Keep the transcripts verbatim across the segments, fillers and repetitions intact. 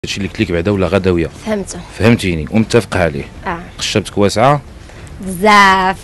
هادشي اللي قلت لك بعدا ولا غداويه؟ فهمته. فهمتيني ومتفق عليه. اه خشبتك واسعه بزاف.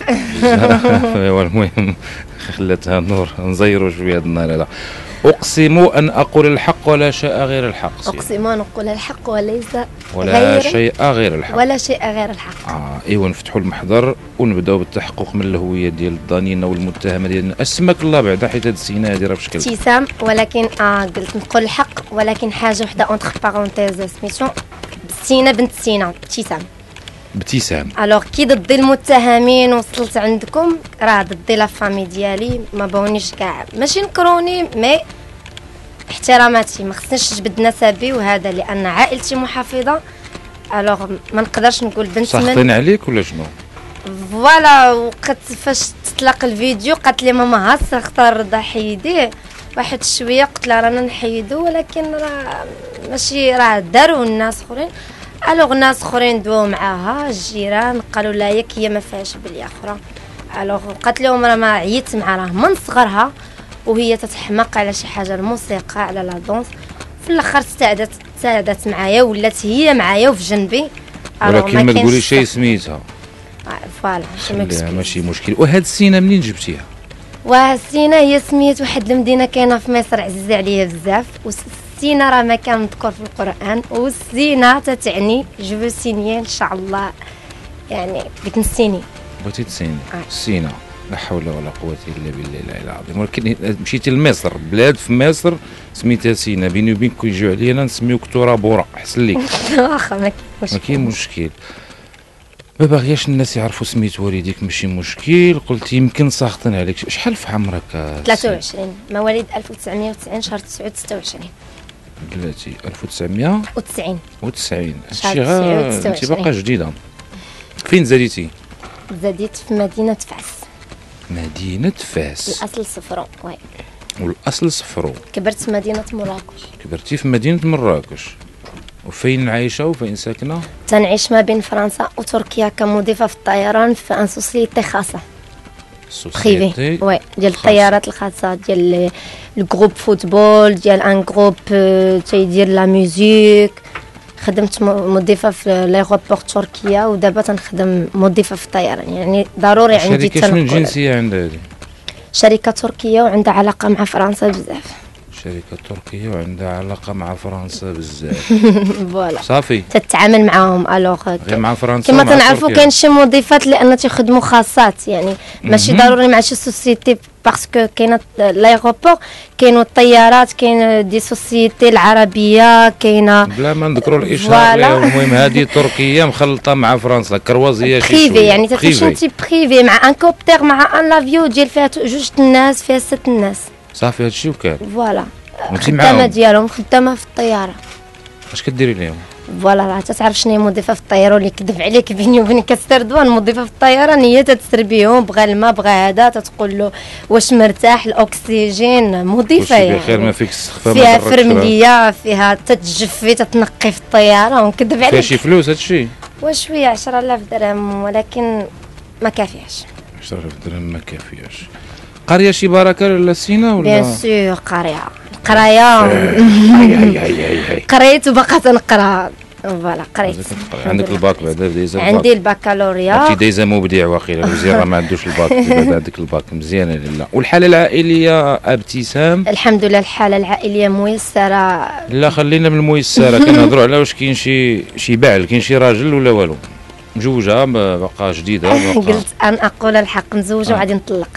ايوا المهم خلاتها نور نزيروا شويه هاد النهار هذا. اقسم ان اقول الحق ولا شيء غير الحق. اقسم ان اقول الحق وليس ولا غير شيء غير الحق. ولا شيء غير الحق. اه ايوا نفتحوا المحضر ونبداو بالتحقق من الهويه ديال الضانين والمتهمه ديالنا. اسمك الله بعدا حيت هاد السينه هادي راه بشكل ابتسام، ولكن اه قلت نقول الحق، ولكن حاجه وحده اونتر بارونتيز سميتو سينا بنت سينا ابتسام. ابتسام. الوغ كي ضدي المتهمين وصلت عندكم راه ضدي لا فامي ديالي، ما بغونيش كاع ماشي نكروني مي احتراماتي، ما خصنيش نجبد نسبي وهذا لان عائلتي محافظه. الوغ ما نقدرش نقول بنت من ساخطين عليك ولا شنو؟ فوالا. وقت فاش تطلق الفيديو قالت لي ماما هاس اختار رضا حيديه واحد شويه، قلت لها رانا نحيدو ولكن راه ماشي راه داروا الناس اخرين. الوغ ناس اخرين دواو معاها الجيران قالوا لا ياك هي ما فيهاش بلي اخرى. الوغ قالت لهم راه ما عييت مع راه من صغرها وهي تتحماق على شي حاجه الموسيقى على لا دونس. في الاخر استعدت استعدت معايا ولات هي معايا وفي جنبي. ولكن ما تقولي شي سميتها. فوالا خليها ماشي مشكل. وهاد السينه منين جبتيها؟ وسينا هي سميت واحد المدينه كاينه في مصر عزيزه عليا بزاف. والسينا راه مكان مذكور في القران، والسينا تتعني جو سينيي ان شاء الله، يعني بغيت نسيني. بغيتي تسيني آه. السينه. لا حول ولا قوه الا بالله العلي العظيم. ولكن مشيتي لمصر، بلاد في مصر سميتها سينا، بيني وبينك كيجيو علينا نسميوك ترابوره احسن ليك. واخا ما ما كاين مشكل. ما باغياش الناس يعرفوا سميت والديك ماشي مشكل. قلت يمكن ساخطين عليك. شحال في عمرك؟ ثلاثة وعشرين، مواليد ألف وتسعمائة وتسعين شهر تسعة ستة وعشرين. بلاتي ألف وتسعمائة وتسعين وتسعين. شهر هادشي غير تسعة انت وعشرين. باقا جديده. فين زاديتي؟ زاديت في مدينه فاس. مدينه فاس. الاصل صفرو. وي والاصل صفرو. كبرت في مدينه مراكش. كبرتي في مدينه مراكش. وفين عايشه وفين ساكنه؟ تنعيش ما بين فرنسا وتركيا كمضيفه في الطيران في ان سوسيتي خاصه بريفي. وي ديال الطيارات الخاصه ديال الجروب فوتبول ديال ان جروب تيدير لا ميوزيك. خدمت مضيفه في لايغوبور تركيا ودابا تنخدم مضيفه في الطيران. يعني ضروري عندي التنقل. شنو الجنسيه عندها هذه؟ شركه تركيه وعندها علاقه مع فرنسا بزاف. شركه تركيه وعندها علاقه مع فرنسا بزاف. فوالا صافي تتعامل معاهم. الوغ غير مع فرنسا كما تنعرفوا كاين شي مضيفات لان تيخدموا خاصات، يعني ماشي ضروري مع شي سوسيتي باسكو كاينه لايغوبور كاينوا الطيارات كاين دي سوسيتي العربيه كاينه بلا ما نذكروا الاشهار. المهم هذه تركيه مخلطه مع فرنسا كروازيه شي بريفي، شويه يعني تتمشي انت بريفي مع ان كوبتر مع ان لافيو ديال فيها جوج الناس فيها ست الناس. صافي هادشي وكان. فوالا وانتي الخدامه معاهم؟ ديالهم خدامه في الطياره. اش كديري لهم؟ فوالا راه تتعرف شنو هي مضيفه في الطياره واللي كذب عليك بيني وبينك كسر دوان. مضيفه في الطياره هي تتسر بهم، بغى الماء بغى هذا تتقول له واش مرتاح الاكسجين. مضيفه واش يعني بخير ما فيك السخفه فيها ما ضركش راسك. فرمليه فيها تتجفي تتنقي في الطياره ونكذب فيها عليك. شي فلوس هادشي؟ وشويه عشرة آلاف درهم ولكن ما كافياش. عشرة آلاف درهم ما كافياش. قريه شي بركه ولا سينا ولا؟ بيان سور قريه القرايه. هاي هاي هاي هاي هاي. قريت وباقا تنقرا. فوالا قريت. عندك الباك بعدا دايزه؟ عندي البكالوريا. انت دايزه مبدع واقيلا. مزيان راه ما عندوش الباك بعد عندك الباك مزيانه. لا والحاله العائليه ابتسام؟ الحمد لله الحاله العائليه ميسره. لا خلينا من الميسره. كنهضروا على واش كاين شي شي بعل، كاين شي راجل ولا والو؟ مزوجه باقا جديده باقا؟ قلت ان اقول الحق مزوجه وغادي نطلق.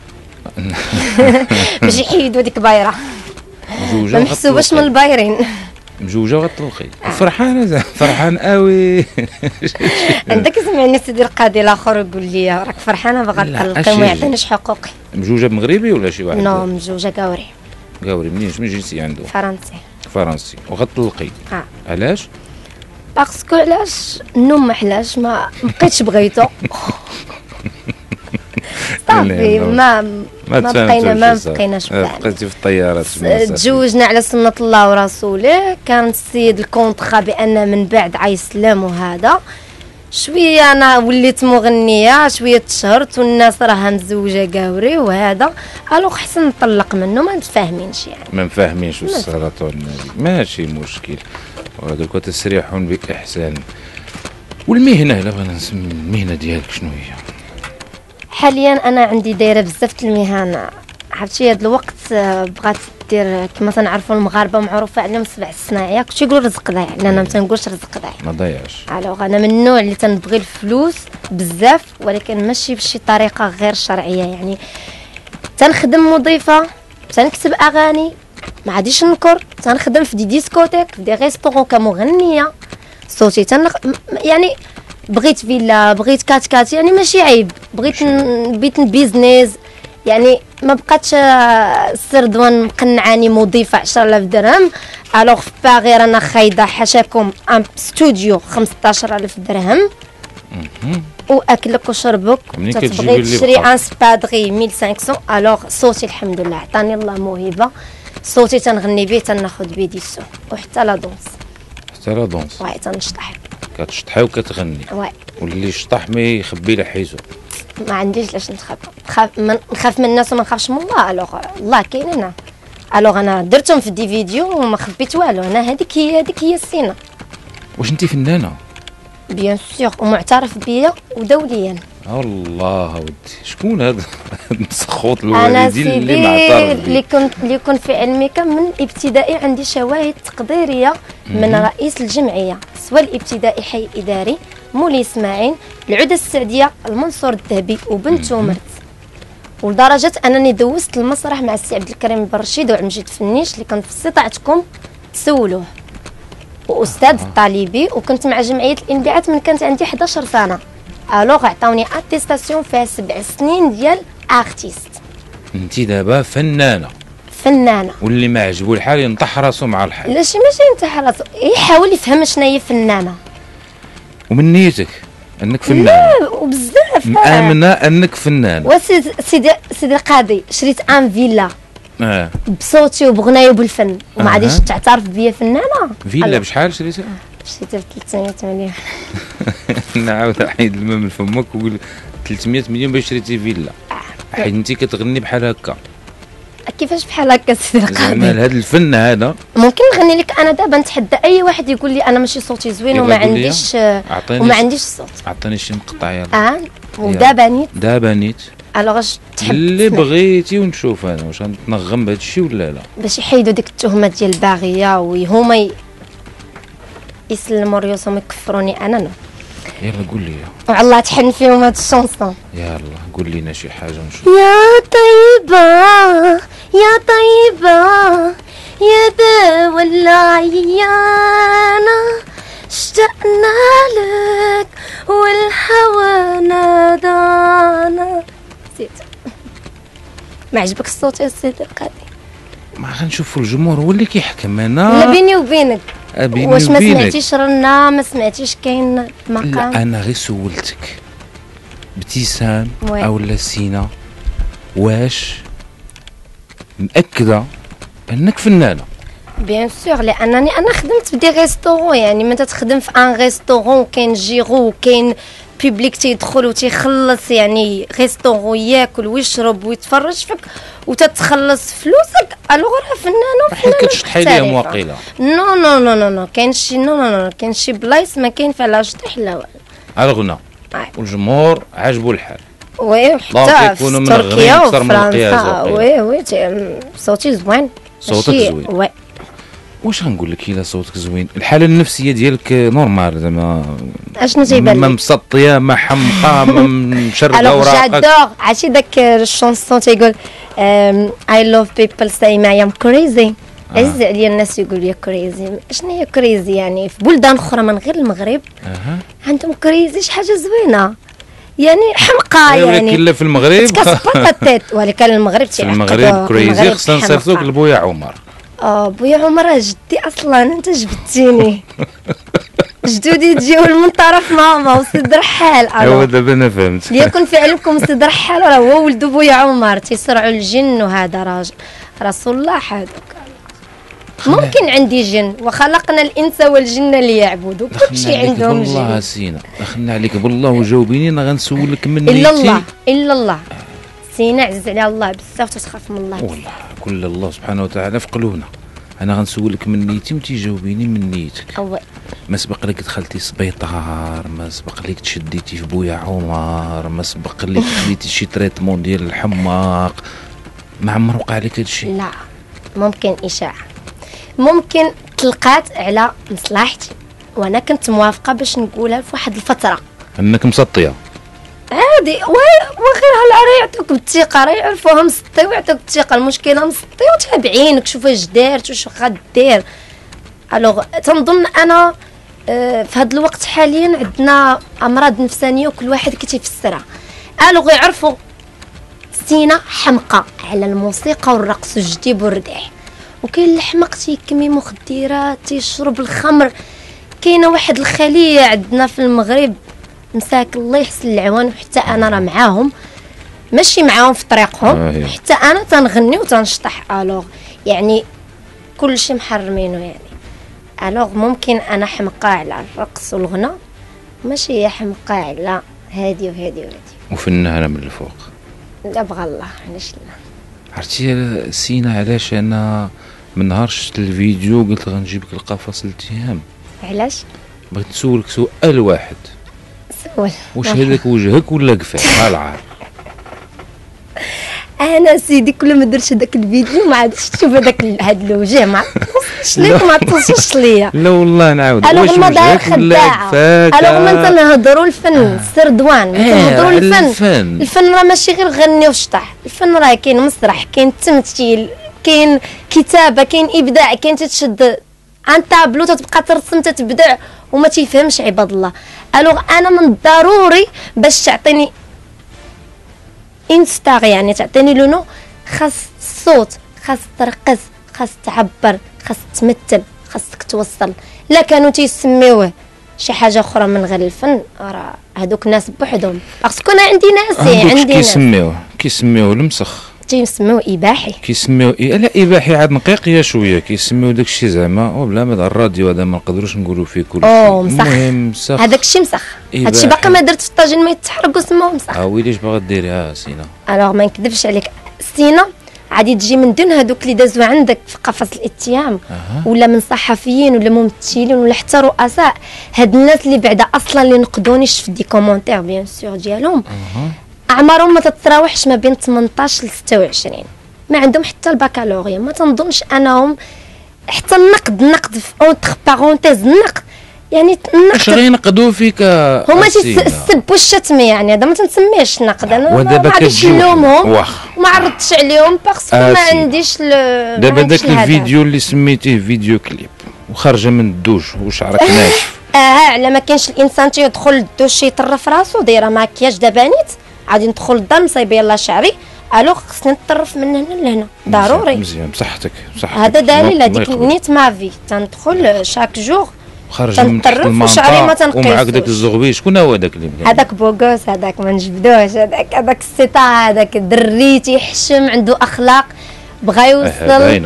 باش يحيدوا ديك بايره. مزوجه ما محسوباش من البايرين. مزوجه وغتطلقي. فرحانه زعما؟ فرحان قوي. عندك سمعني سيدي القاضي الاخر يقول لي راك فرحانه باغا تطلقي وما يعطينيش حقوقي. مزوجه بمغربي ولا شي واحد؟ نو مزوجه كاوري. كاوري. منين شنو جنسي عنده؟ فرنسي. فرنسي. وغتطلقي؟ اه علاش؟ باسكو علاش النوم ما حلاش ما بقيتش بغيتو. صافي ما ما بقينا ما بقيناش بقيتي في الطيارات. تزوجنا على سنه الله ورسوله. كان السيد الكونطخا بان من بعد عيسلم وهذا شويه انا وليت مغنيه، شويه تشهرت والناس راها مزوجه قاوري وهذا، الوغ حسن نطلق منه، ما نتفاهمينش يعني. ما نفهمينش السرطان ماشي مشكل، وهذوك تسريحون باحسان. والمهنه الا بغينا نسمي المهنه ديالك شنو هي؟ حاليا انا عندي دايره بزاف المهن، عرفتي هاد الوقت بغات دير كما تنعرفوا المغاربه معروفه عليهم السبع الصناعيه، كنت يقولوا الرزق ضايع، انا ما تنقولش الرزق ضايع، ما ضيعش. الوغ انا من النوع اللي تنبغي الفلوس بزاف، ولكن ماشي بشي طريقه غير شرعيه. يعني تنخدم مضيفه، تنكتب اغاني، ما عاديش نكر، تنخدم في دي ديسكوتيك، في دي ريستورون كمغنيه، صوتي تنخ... يعني بغيت فيلا، بغيت كات كات، يعني ماشي عيب، بغيت ن... بغيت بيزنس، يعني ما بقاتش السردوان مقنعاني مضيفه عشرة آلاف درهم. الوغ في باغي رانا خايده حاشاكم ان ستوديو خمسطاش ألف درهم، واكلك وشربك، تبغي تشري ان سبادغي ألف وخمسمية. الوغ صوتي الحمد لله عطاني الله موهبه، صوتي تنغني به، تناخذ به دي سو، وحتى لا دونس، حتى لا دونس واي تنشطح، كتشطحي وكتغني، واي واللي شطح ما يخبي له حيزو. ما عنديش لاش نخاف، نخاف من نخاف من الناس وما نخافش من الله. الوغ الله كاين هنا، الوغ انا درتهم في دي فيديو وما خبيت والو، انا هذيك هي هذيك هي السينه. واش انت فنانه؟ بيان سور، ومعترف بيا ودوليا. الله ودي، شكون هذا المسخوط انا الوالدين اللي سيدي معترف اللي كنت اللي كنت في علمك من ابتدائي عندي شواهد تقديريه من رئيس الجمعيه، سواء الابتدائي حي اداري مولي اسماعيل، العوده السعديه، المنصور الذهبي، وبنت ومرت، ولدرجه انني دوزت المسرح مع السي عبد الكريم بالرشيد وعبد المجيد فنيش اللي كان في استطاعتكم تسولوه، واستاذ الطالبي، وكنت مع جمعيه الانبعاث من كانت عندي إحدى عشرة سنه. الوغ عطاوني اتيستاسيون فيها سبع سنين ديال ارتيست. انت دابا فنانه فنانه، واللي ما عجبو الحال ينطح راسو مع الحال. لا شي ماشي انت راسو يحاول يفهم شنو هي فنانه، ومن نيتك انك فنانه؟ لا وبزاف مآمنه انك فنانه. وسيدي سيدي سيدي القاضي، شريت ان فيلا اه بصوتي وبغناي وبالفن، وما أه. غاديش تعترف بيا فنانه. فيلا بشحال شريتها؟ شريتها ب ثلاثمية مليون. نعاود حيد الماء من فمك وقول ثلاثمية مليون باش شريتي فيلا، حيت انت كتغني بحال هكا. كيفاش بحال هكا سيدي القاضي؟ زعما هذا الفن هذا ممكن نغني لك انا دابا، نتحدى اي واحد يقول لي انا ماشي صوتي زوين وما عنديش وما عنديش الصوت. عطيني شي مقطع يلا. اه ودابا نيت دابا نيت الوغ اش تحب اللي بغيتي ونشوف انا واش غنتنغم بهذا الشيء ولا لا، باش يحيدوا ديك التهمه ديال الباغيه وهما ي... يسلموا ريوسهم يكفروني انا. نو يلا قول لي والله تحن فيهم هاد الشونسون. يلا قول لنا شي حاجه نشوف. يا طيبه يا طيبه يا دوا العيانه، اشتقنا لك والهوى نادانا. نسيت. ما عجبك الصوت يا سيدي القاضي؟ ما غنشوفوا الجمهور هو اللي كيحكم. انا لا بيني وبينك، بيني واش ما وبينك. سمعتيش رنا؟ ما سمعتيش كاين مقام؟ لا انا غير سولتك ابتسام وي. او سينا، واش مأكده انك فنانه؟ بيان سور، لانني انا خدمت في دي ريستورون، يعني من تخدم في ان ريستورون كاين جيرو، كاين بيبليك تيدخل وتيخلص، يعني ريستورون ياكل ويشرب ويتفرج فيك وتتخلص فلوسك، الوغ راه فنانه. حيت كتشطحي ليهم واقيلا. نو نو نو نو نو كاين شي نو نو نو كاين شي بلايص ما كاين فيها لا شطح لا والو. الغنى والجمهور عاجبو الحال. وي حتى في تركيا وفرنسا. وي وي صوتي زوين. صوتك زوين. وي واش غنقول لك الا صوتك زوين، الحاله النفسيه ديالك نورمال زعما؟ اشنو تيبان لك؟ ما مسطيه ما حمقى ما مشرده وراقك؟ جادور عرفتي داك الشونسون تيقول اي لوف بيبل ساي ماي ام كريزي. عز عليا الناس يقولوا لي كريزي. شنو هي كريزي؟ يعني في بلدان اخرى من غير المغرب اها عندهم كريزي شي حاجه زوينه، يعني حمقى يعني. ولكن لا في المغرب تكسبط التيت، ولكن المغرب في المغرب كريزي. خصنا نصيفطوك لبويا عمر. اه بويا عمر جدي اصلا، انت جبدتيني. جدودي تجيو من طرف ماما وسيد رحال. ايوا دابا انا فهمت. ليكن في علمكم سيد رحال راه هو ولد بويا عمر، تيصرعوا الجن، وهذا راجل رسول الله حدوك. ممكن عندي جن، وخلقنا الانس والجن ليعبدوا، كلشي عندهم جن. والله سينا دخلنا عليك بالله وجاوبيني، انا غنسولك من الا الله الا الله. سينا عزيز على الله بزاف وتخاف من الله والله كل الله سبحانه وتعالى في قلوبنا. انا غنسولك من نيتي وانت جاوبيني من نيتك. أوي. ما سبق لك دخلتي سبيطار، ما سبق لك تشديتي في بويا عمر، ما سبق لك خديتي شي تريتمون ديال الحماق، ما عمر وقع لك هادشي؟ لا. ممكن اشاعه، ممكن تلقات على مصلحتي وانا كنت موافقه باش نقولها في واحد الفتره انك مسطيه عادي، وغير هلا يعطوك بالثقه، راه يعرفوها مسطي ويعطوك الثقه. المشكله مسطي وتابعينك، شوف اش دارت واش غدير. الوغ تنظن انا آه في هذا الوقت حاليا عندنا امراض نفسانيه وكل واحد كيتفسرها. الوغ يعرفوا سينا حمقى على الموسيقى والرقص والجديب والرديح، وكاين اللي حمق تيكمي مخدرات تيشرب الخمر. كاينه واحد الخليه عندنا في المغرب مساك الله يحسن العوان، وحتى انا راه معاهم ماشي معاهم في طريقهم. آه حتى انا تنغني وتنشطح. الوغ يعني كل شيء محرمينه يعني. الوغ ممكن انا حمقى على الرقص والغنى، ماشي هي حمقى على هادي وهادي وهادي وفنانه من الفوق. لا بغى الله، علاش لا. عرفتي سينا علاش انا من نهار شفت الفيديو قلت غنجيبك القفص الاتهام؟ علاش؟ بغيت نسولك سؤال واحد. سؤال واش هذاك وجهك ولا كفاك؟ العار انا سيدي كل ما درت هذاك الفيديو ما عادش تشوف هذاك هذا الوجه، ما عرفتش ليك ما توصلش ليا. لا والله نعاود، واش وجهك ولا كفاك؟ الوغ ما تنهضروا الفن السردوان، تنهضروا الفن. الفن, الفن راه ماشي غير غني وشطح، الفن راه كاين مسرح، كاين تمثيل، كاين كتابه، كاين ابداع، كاين تتشد عن طابلو تتبقى ترسم تتبدع وما تيفهمش عباد الله. الوغ انا من الضروري باش تعطيني انستاغ يعني تعطيني لونو، خاص الصوت، خاص ترقص، خاص تعبر، خاص تمثل، خاصك توصل. لا كانوا تيسميوه شي حاجه اخرى من غير الفن، راه هذوك الناس بوحدهم. باسكو انا عندي ناسي عندي ناس كيسميوه كيسميوه المسخ، تيسميوه اباحي، كيسميوه إيه؟ لا اباحي عاد نقيقيه شويه، كيسميوه داكشي زعما وبلا ما الراديو هذا ما نقدروش نقولوا فيه كل شيء. المهم مسخ، هذاك الشيء مسخ، هادشي باقي ما درت في الطاجين ما يتحرق وسموه مسخ. اه ويلي اش باغا ديريها سينا؟ الوغ ما نكذبش عليك سينا، غادي تجي من دون هذوك اللي دازوا عندك في قفص الاتهام أه. ولا من صحفيين ولا ممثلين ولا حتى رؤساء، هاد الناس اللي بعدا اصلا اللي نقدونيش في دي كومونتير بيان سور ديالهم أه. اعمارهم ما تتراوحش ما بين ثمنطاش ل ستة وعشرين، ما عندهم حتى البكالوريا. ما تنظنش انهم حتى النقد النقد في اونتر بارونتيز النقد يعني اش غينقدوا فيك هما السب والشتم، يعني هذا ما تنسميهش نقد. انا ما عرفتش نلومهم وما عرضتش عليهم باسكو ما عنديش دابا داك الفيديو اللي سميتيه فيديو كليب وخارجه من الدوش وشعرك ناشف اه على ما كاينش الانسان تيدخل للدوش يطرف راسو، دايره ماكياج دابا نيت غادي ندخل للدار مصايبه يلاه شعري، الو خصني نطرف من هنا لهنا ضروري. مزيان بصحتك بصحتك هذا دليل هذيك نيت مافي تندخل شاك جور خارج من تحت المنطقه ومعاك داك الزغبي. شكون هو داك اللي هذاك بوغوس، هذاك ما نجبدوش، هذاك هذاك السيطا، هذاك دري تيحشم عنده اخلاق بغا يوصل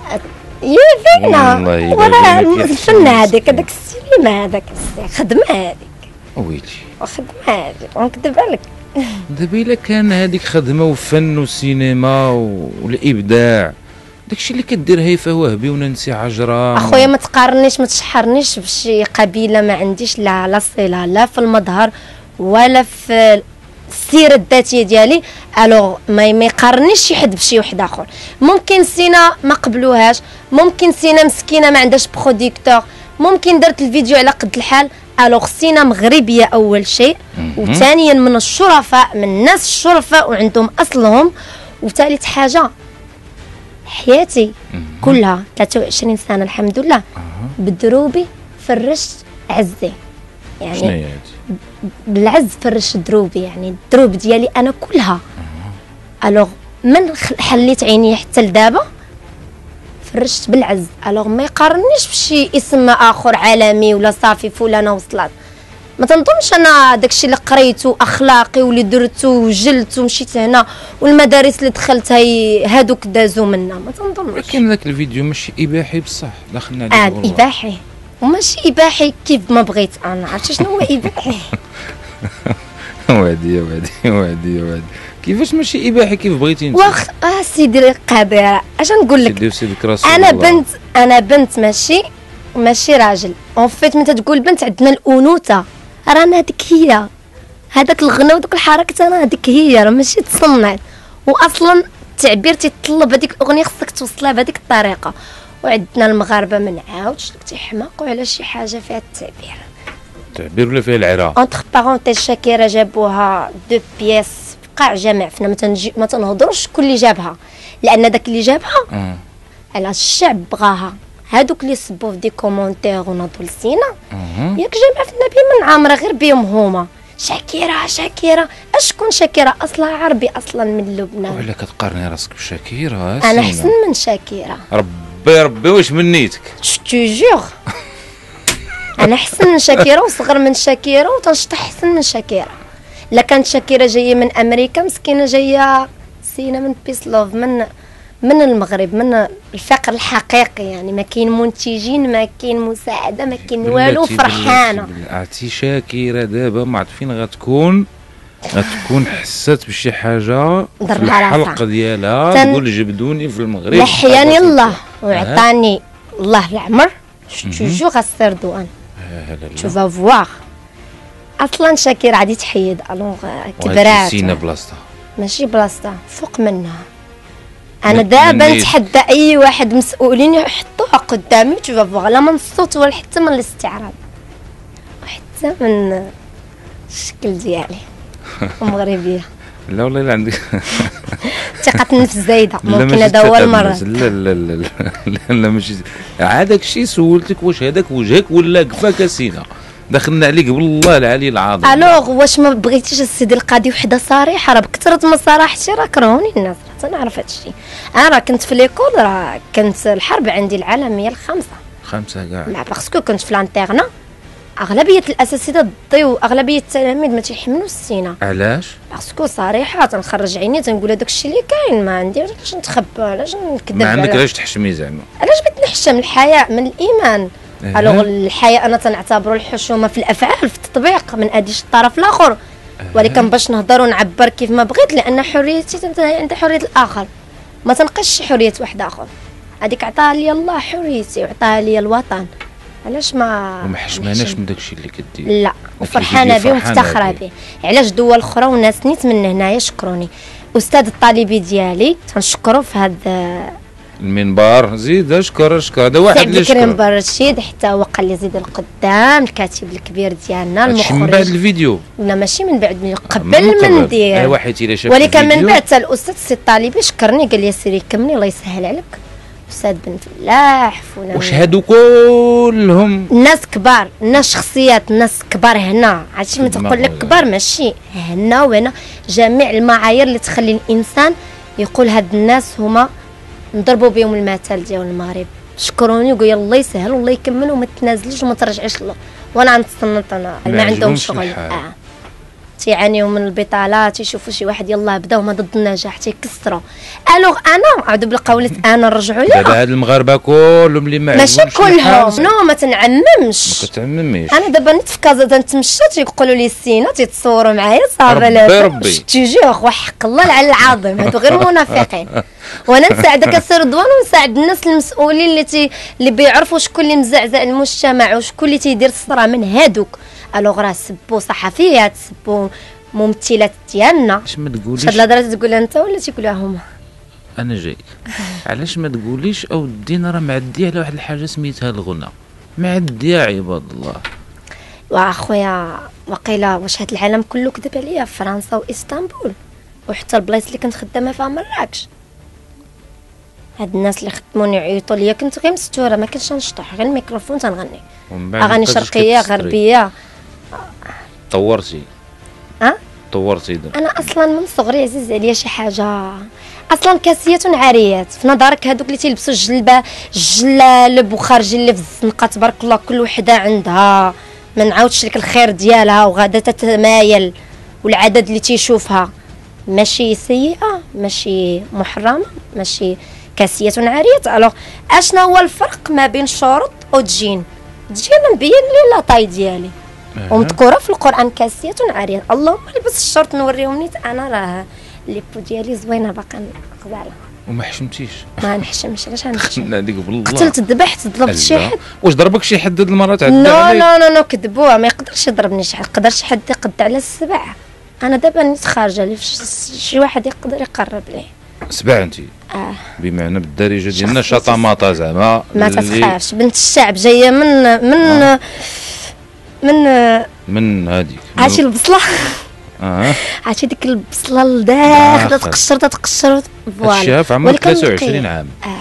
يا فينا وراه الفن هذاك هذاك السينما هذاك خدمه هذيك ويلي خدمه هذيك ونكذب عليك. دابا الا كان هذيك خدمه وفن وسينما والابداع داكشي اللي كدير هيفا وهبي وننسي عجرة. اخويا ما تقارنيش ما تشحرنيش بشي قبيله ما عنديش لا لا صله لا في المظهر ولا في السيره الذاتيه ديالي. الو ما يقارنيش شي حد بشي واحد اخر. ممكن سينا ما قبلوهاش، ممكن سينا مسكينه ما عندهاش بروديكتور، ممكن درت الفيديو على قد الحال. الوغ سينا مغربيه اول شيء، وثانيا من الشرفاء، من الناس الشرفاء وعندهم اصلهم، وثالث حاجه حياتي كلها ثلاثة وعشرين سنه الحمد لله بدروبي فرشت عزي، يعني شنو هي بالعز فرشت دروبي، يعني الدروب ديالي انا كلها. الوغ من حليت عيني حتى لدابا فرشت بالعز. الوغ ما يقارنيش بشي اسم اخر عالمي ولا صافي فلانه وصلت. ما تنظنش انا داكشي اللي قريته اخلاقي واللي درته وجلت ومشيت هنا والمدارس اللي دخلتها هادوك دازوا منا، ما تنظنش. لكن ذاك الفيديو ماشي اباحي بصح، دخلنا عليه اه اباحي وماشي اباحي كيف ما بغيت انا. عرفتي شنو هو اباحي؟ وادي يا وادي وادي يا وادي كيفاش ماشي اباحي كيف بغيتي انت؟ واخ اه سيدي القديره اش نقول لك، سيدي وسيدك راسك. انا بنت انا بنت ماشي ماشي راجل. اون فيت ملي تقول بنت عندنا الانوثه رانا هذيك هي، هذاك الغنى ودوك الحركات انا هذيك هي راه ماشي تصنعت. واصلا التعبير تيطلب هذيك الاغنيه خصك توصلها بهذيك الطريقه. وعندنا المغاربه ما نعاودش لك تيحماقوا على شي حاجه فيها التعبير. التعبير ولا فيها العرا؟ اونتر بارونتيز شاكيرا جابوها دو بياس قاع جامع فينا، ما تنجي ما تنهضروش كل اللي جابها، لان داك اللي جابها اه على الشعب بغاها. هادوك اللي صبوا في دي كومونتير وناضوا لسينا اه ياك جامع في النبي من عامره غير بهم هما. شاكيرا شاكيرا اشكون شاكيرا اصلها عربي اصلا من لبنان. وعلى كتقارني راسك بشاكيرا؟ انا احسن من شاكيرا. ربي ربي واش من نيتك؟ تجور انا احسن من شاكيرا وصغر من شاكيرا وتنشطح احسن من شاكيرا. لا كانت شاكيرا جايه من امريكا مسكينه جايه سينا من بيس لوف من من المغرب، من الفقر الحقيقي يعني. ما كاين منتجين، ما كاين مساعده، ما كاين والو. فرحانه. عرفتي شاكيرا دابا ما عرفت فين غتكون، غتكون حست بشي حاجه في الحلقه ديالها تن... تقول جبدوني في المغرب لحياني الله وعطاني الله العمر. جو غسر دوان تو فا فواغ. اصلا شاكيرا غادي تحيد الوغ كبرات سينا بلاصتها ماشي بلاصتها فوق منها. انا دابا نتحدى اي واحد مسؤولين يحطوها قدامي تو فا فواغ، لا من الصوت ولا حتى من الاستعراض وحتى من الشكل ديالي مغربيه. لا والله لا عندك ثقة النفس زايدة. ممكن هذا هو المرض. لا لا لا لا لا, لا ماشي هذاك الشيء. سولتك واش هذاك وجهك ولا كفاك سينا؟ دخلنا عليك بالله العلي العظيم. الوغ واش ما بغيتيش السيدي القاضي وحده صريحه؟ راه بكثرة ما صراحتي راه كرهوني الناس. حتى نعرف هذا الشيء. انا كنت في ليكول راه كنت الحرب عندي العالميه الخامسه خمسه كاع. لا باسكو كنت في لانتيرنا اغلبيه الاساتذه ضيو اغلبيه التلاميذ ما تيحملوش السينا. علاش؟ باسكو صريحه تنخرج عيني تنقول هذاك الشيء اللي كاين ما عندي. علاش نتخبى؟ علاش نكذب؟ ما عندك علاش تحشمي زعما؟ علاش بغيت نحشم؟ الحياء من الايمان. أه. الوغ الحياء انا تنعتبروا الحشومه في الافعال في التطبيق من اديش الطرف الاخر. أه. ولكن باش نهضر ونعبر كيف ما بغيت لان حريتي تنتهي عند حريه الاخر، ما تنقصش حريه واحد اخر. هذيك عطاها لي الله حريتي وعطاها لي الوطن. علاش ما وما حشماناش من داكشي اللي كدير؟ لا وفرحانه به ومفتخره به. علاش دول اخرى وناس نيت من هنايا يشكروني. استاذ الطالبي ديالي تنشكرو في هذا المنبر. زيد اشكر اشكر هذا واحد اللي شكر. كريم برشيد حتى هو قال لي زيد القدام. الكاتب الكبير ديالنا المخرج. من بعد الفيديو؟ لا ماشي من بعد، من قبل من ندير. ايوا حيت الا شاف ولكن من بعد حتى الاستاذ السي الطالبي شكرني قال لي سيري كملي الله يسهل عليك. استاذ بن فلاح فلان. واش هادو كلهم ناس كبار، ناس شخصيات، ناس كبار هنا. عرفتي ملي تقول لك كبار ماشي هنا وهنا، جميع المعايير اللي تخلي الانسان يقول هاد الناس هما نضربوا بهم المثل ديال المغرب. شكروني وقول الله يسهل والله يكمل وما تنازلش وما ترجعيش له. وانا نتصنت انا ما عندهم شغل. اه تيعانيو من البطاله، تيشوفوا شي واحد يلاه بداو هما ضد النجاح تيكسروا. الوغ انا اعوذ بالقولة انا نرجعوا ليها. دابا هاد المغاربه كلهم اللي ما ماشي كلهم. نو ما تنعممش. ما كتعمميش. انا دابا نت في كازا تنتمشى تيقولوا لي سينا تيتصوروا معايا صافي. لا ربي تيجيو وحق الله العلي العظيم هادو غير منافقين. وانا نساعدك السي رضوان ونساعد الناس المسؤولين اللي تي اللي بيعرفوا شكون اللي مزعزع المجتمع وشكون اللي تيدير الصرا من هادوك. الوغ راه سبوا صحفيات، سبوا ممثلات ديالنا. اش ما تقوليش هاد الهضره تقولها انت ولا تيقولوها هما؟ انا جاي. علاش ما تقوليش او دينا راه معديه على واحد الحاجه سميتها الغنى، معديه عباد الله. واخويا وقيلا واش هاد العالم كله كذب عليا؟ فرنسا واسطنبول وحتى البلايص اللي كنت خدامه فيها مراكش. هاد الناس اللي خدموني عيطوا ليا كنت غير مستوره، ما كنتش نشطح غير الميكروفون تنغني اغاني شرقيه غربيه. طورتي؟ ها طورتي دابا؟ انا اصلا من صغري عزيز عليا شي حاجه. اصلا كاسيات عاريات في نظرك هذوك اللي تيلبسوا الجلبه الجلالب وخارجين اللي في الزنقه تبارك الله كل وحده عندها ما نعاودش لك الخير ديالها وغادا تتمايل، والعدد اللي تيشوفها ماشي سيئه ماشي محرمه ماشي كاسيه عاريه. الوغ اشنا هو الفرق ما بين الشروط وتجين؟ تجين نبين لي لا طاي ديالي أه. ومذكوره في القران كاسيه عاريه. اللهم لبس الشرط نوريهم نيت انا راه ليبو ديالي زوينه باقا غزاله. وما حشمتيش؟ ما نحشمش. علاش غنحشم؟ لا ديك بالله قتلت ذبحت ضربت شي حد. واش ضربك شي حد هاد المره تعدى نو عليك؟ نو نو نو كذبوها، ما يقدرش يضربني شي حد، يقدر شي حد يقد على السبع. انا دابا نيت خارجه لي شي واحد يقدر يقرب ليه. سبع انت؟ اه بمعنى بالدارجه ديالنا شطاماطه زعما ما تتخافش، بنت الشعب جايه من من آه. من من هذيك عرفتي البصله؟ اه عرفتي ديك البصله لداخل داخل. تقشر تقشر هادشي في عمرك ولكن ثلاثة وعشرين نقية. عام. اه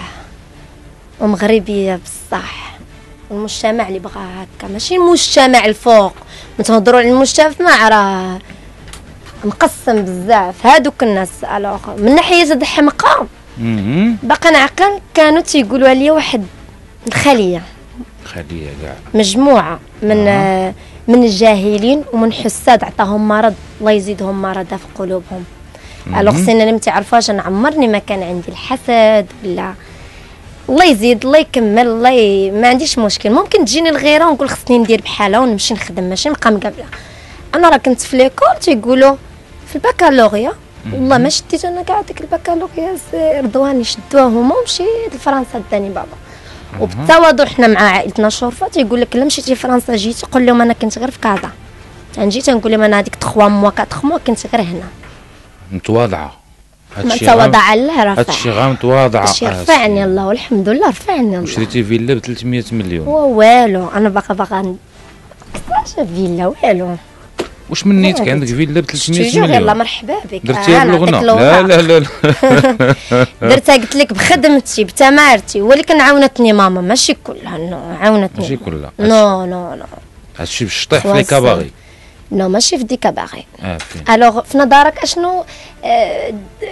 ومغربيه بصح، المجتمع اللي بغى هكا ماشي المجتمع الفوق. نتهضروا على المجتمع راه مقسم بزاف هادوك الناس. الوغ من ناحيه الحمقى اها باقا نعقل كانوا تيقولوا لي واحد الخليه خليه كاع مجموعه من آه. آه. من الجاهلين ومن حساد عطاهم مرض الله يزيدهم مرض في قلوبهم. الوغ سين انا ما تعرفاش، انا عمرني ما كان عندي الحسد ولا الله يزيد الله يكمل الله ي... ما عنديش مشكل. ممكن تجيني الغيره ونقول خصني ندير بحالها ونمشي نخدم ماشي نبقى مقابله. انا راه كنت في ليكول تيقولوا في البكالوريا والله ما شديت انا كاع ديك البكالوريا رضواني شدوها هما ومشيت لفرنسا داني بابا. وبالتواضع حنا مع عائلتنا شرفه تيقول لك الا مشيتي لفرنسا جيتي قول لهم انا كنت غير في كازا. تنجي تنقول لهم انا هذيك ثلاثة موا أربعة موا كنت غير هنا. متواضعه ما تواضع الله رفع. هادشي غير متواضعه. هادشي رفعني الله والحمد لله رفعني الله. شريتي فيلا ب ثلاثمية مليون. هو والو انا باقا باغا كيفاش فيلا والو. واش من نيتك عندك فيلا ب ثلاثمية مليون؟ يلا مليون؟ مرحبا بك. درتيها آه بالغنى؟ لا لا لا, لا. درتها قلت لك بخدمتي بتمارتي، ولكن عاونتني ماما ماشي كلها. نو عاونتني ماشي كلها. نو نو نو هادشي بالشطيح في لي كاباغي. نو ماشي في دي كاباغي. اه فين؟ الوغ في نظرك اشنو آه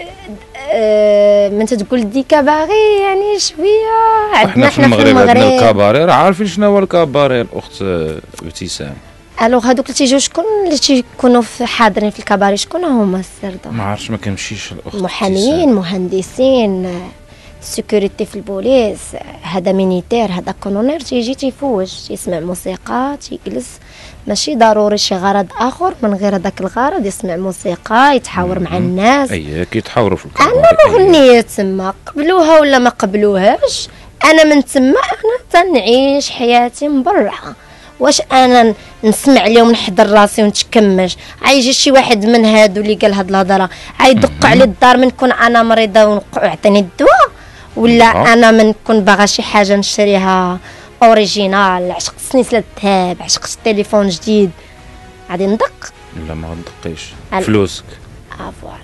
آه من تقول دي كاباغي يعني شويه عندنا احنا في المغرب عندنا الكاباري، راه عارفين شنو هو الكاباري الاخت ابتسام. الوغ هادوك اللي تيجيو شكون اللي تيكونوا في حاضرين في الكباري شكون هما السرده؟ ما عرفتش ما كنمشيش الاخت محاميين مهندسين سيكوريتي في البوليس، هذا مينيتير هذا كولونير تيجي تيفوج تيسمع موسيقى تيجلس ماشي ضروري شي غرض اخر من غير هذاك الغرض، يسمع موسيقى يتحاور مع الناس. اي كيتحاوروا في الكاباري. انا مغنيه تما قبلوها ولا ما قبلوهاش انا من تما انا تنعيش حياتي من برا. واش انا نسمع اليوم نحضر راسي ونتكمش عايجي شي واحد من هادو اللي قال هاد الهضره عيدق على الدار من كون انا مريضه ونوقعوا يعطيني الدواء، ولا أه. انا من كون باغا شي حاجه نشريها اوريجينال، عشقت سنيسله الذهب عشقت التليفون جديد غادي ندق؟ لا ما غندقيش على- فلوسك. اه فوالا.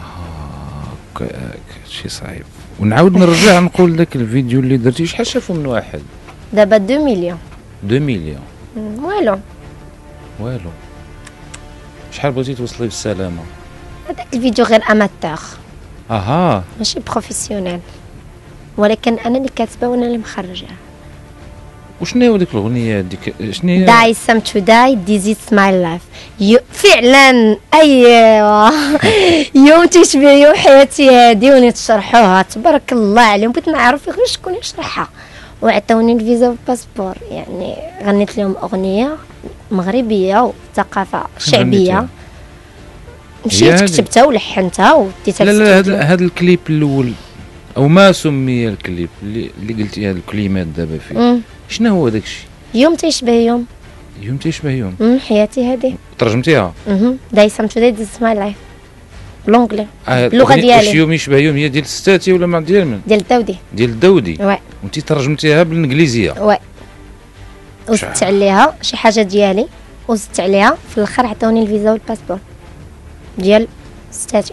هكاك شي صعيب. ونعاود نرجع نقول لك الفيديو اللي درتي شحال شافوا من واحد؟ دابا اثنين مليون. اثنين مليون. مم، والو والو. شحال بغيتي توصلي بالسلامه؟ هذاك الفيديو غير اماتور اها ماشي بروفيسيونيل، ولكن انا اللي كاتبه وانا اللي مخرجه. وشنو هو ديك الاغنيه ديك شنو هي؟ داي سام تو داي ديزيت ماي لايف. فعلا ايوا يوم تيشبه يوم حياتي هادي ونتشرحوها تبارك الله عليهم. بغيت نعرف غير شكون يشرحها وعطاوني الفيزا والباسبور. يعني غنيت لهم اغنيه مغربيه وثقافه شعبيه، مشيت كتبتها ولحنتها وديتها. لا لا هذا هذا الكليب الاول او ما سمي الكليب اللي اللي قلتي هذه الكلمات دابا فيه مم. شنو هو داك الشيء؟ يوم تيشبه يوم. يوم تيشبه يوم. مم، حياتي هادي. ترجمتيها؟ اها داي سام تو داي ديزيت ماي لايف بالونجلي. آه اللغه واش ديالي يوم يشبه يوم هي ديال ستاتي ولا ما ديال من؟ ديال الداودي. ديال الداودي. وي وانت ترجمتيها بالانجليزيه. وي وزدت عليها شي حاجه ديالي وزدت عليها في الاخر عطاوني الفيزا والباسبور ديال ستاتي.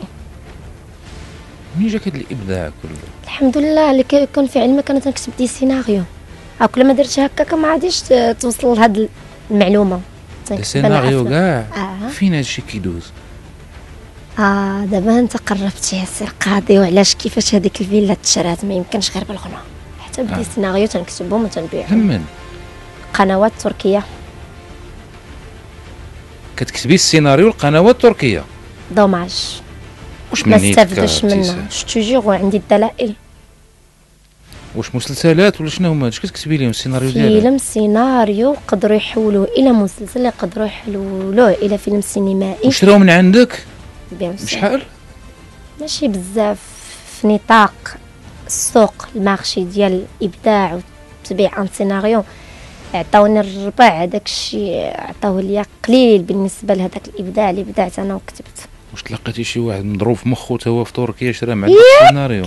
منين جاك هذا الابداع كله؟ الحمد لله اللي كيكون في علمك انا تنكتب دي سيناريو. ها كل ما درت هكاك ما غاديش توصل لهاد المعلومه. دي سيناريو كاع. آه. فين هادشي كيدوز؟ اه دابا انت قربتي يا سي القاضي وعلاش كيفاش هذيك الفيلا تشرات ما يمكنش غير بالغنى، حتى بدي آه. سيناريو تنكتبهم وتنبيعهم. لمن؟ قنوات تركيه. كتكتبي السيناريو القنوات التركيه. دوماج واش ما من استافدش منها، شتوجيغ عندي الدلائل. واش مسلسلات ولا شنو هما؟ اش كتكتبي لهم السيناريو ديالك؟ فيلم سيناريو يقدروا يحولوه الى مسلسل، يقدروا يحولوه الى فيلم سينمائي. وشراو من عندك بيان سور. بشحال؟ ماشي بزاف، في نطاق السوق المارشي ديال الابداع وتبيع ان سيناريو عطاوني الربع، هذاك الشيء عطاوه ليا قليل بالنسبه لهذاك الابداع اللي بدعت انا وكتبت. واش تلقيتي شي واحد مضروب في مخو تا هو في تركيا شرا مع عندك السيناريو؟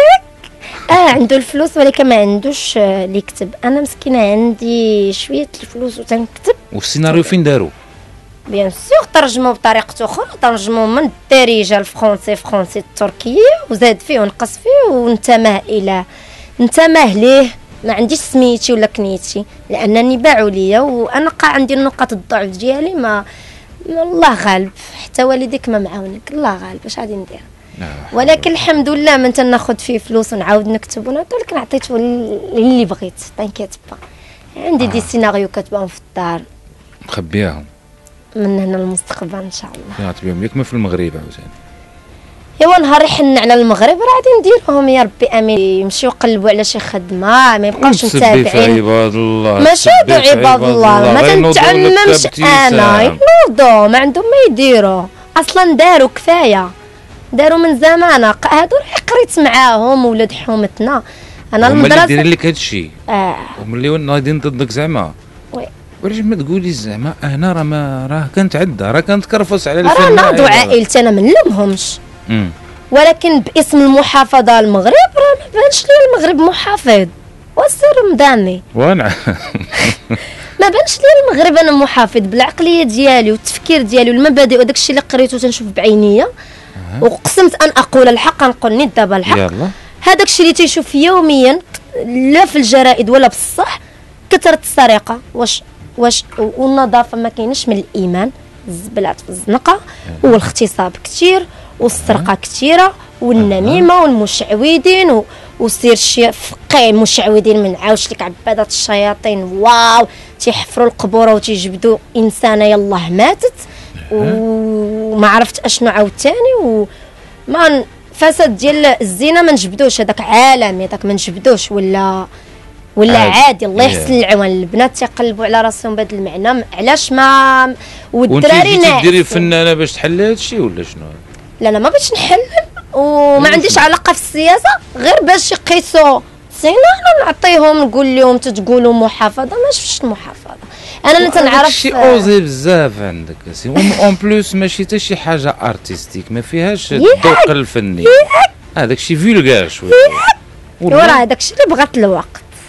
اه عنده الفلوس ولكن ما عندوش اللي يكتب. انا مسكينه عندي شويه الفلوس وتنكتب. والسيناريو فين دارو؟ بيان سور ترجموا بطريقه اخرى، ترجموا من الدارجه الفرونسي فرونسي التركيه وزاد فيه ونقص فيه وانتمى الى انتمى ليه. ما عنديش سميتي ولا كنيتي لانني باعوا ليا وانا قا عندي نقاط الضعف ديالي. ما الله غالب، حتى والديك ما معاونك، الله غالب اش غادي ندير. ولكن الحمد لله من تناخذ فيه فلوس ونعاود نكتب ونعطي، ولكن عطيته اللي بغيت تنكتب. عندي آه. دي سيناريو كاتباهم في الدار مخبياهم من هنا المستقبل ان شاء الله. يعطيهم ياك ما في المغرب عاوتاني. ايوا نهار يحن على المغرب راه غادي نديرهم يا ربي امين، يمشيو يقلبوا على شي خدمه ما يبقاوش متابعين. عباد الله ما شادوا عباد الله، ما تنتعممش انا ينوضوا ما عندهم ما يديروا اصلا، داروا كفايه، داروا من زمان. هادو راه قريت معاهم ولاد حومتنا انا المدرسه. هما اللي دايرين لك هادشي. اه هما اللي ناضين ضدك زعما. وي وعلاش ما تقولي زعما هنا راه ما راه كانت عده، راه كانت كرفص على الفن. راه ناضوا عائلتي انا ما نلومهمش، ولكن باسم المحافظه المغرب راه ما بانش لي المغرب محافظ والسر مداني. وانا ما بانش لي المغرب انا محافظ بالعقليه ديالي والتفكير ديالي والمبادئ وداك الشيء اللي قريته تنشوف بعينيا. أه. وقسمت ان اقول الحق نقول نيت دابا الحق. يلا هذاك الشيء اللي تيشوف يوميا لا في الجرائد ولا بالصح، كثره السرقه واش واش والنظافه ما كاينش من الايمان، الزبلات في الزنقه أه. والاغتصاب كثير والسرقه كثيره والنميمه والمشعوذين و... وسير شي فقيه مشعوذين من عاوش لك عبادات الشياطين. واو تيحفروا القبور وتيجبدوا انسانه يلاه ماتت وما عرفت اشنو عاوتاني. وما فساد ديال الزنا ما نجبدوش، هذاك عالمي هذاك ما نجبدوش ولا ولا عادي, عادي. الله يحسن العوان. البنات تيقلبوا على راسهم بهذا المعنى، علاش ما والدراري ناعسين. وانت ديري فنانه باش تحلي هذا الشيء ولا شنو؟ لا لا ما باش نحلل وما عنديش علاقه في السياسه، غير باش يقيسوا سينا انا نعطيهم نقول لهم تتقولوا محافظه. ما شفتش المحافظه انا اللي تنعرف شي اوزي بزاف عندك سي اون بلوس ماشي حتى شي حاجه ارتستيك ما فيهاش الذوق الفني، هذاك شي فيلغار شويه. وراه هذاك الشيء اللي بغات الوقت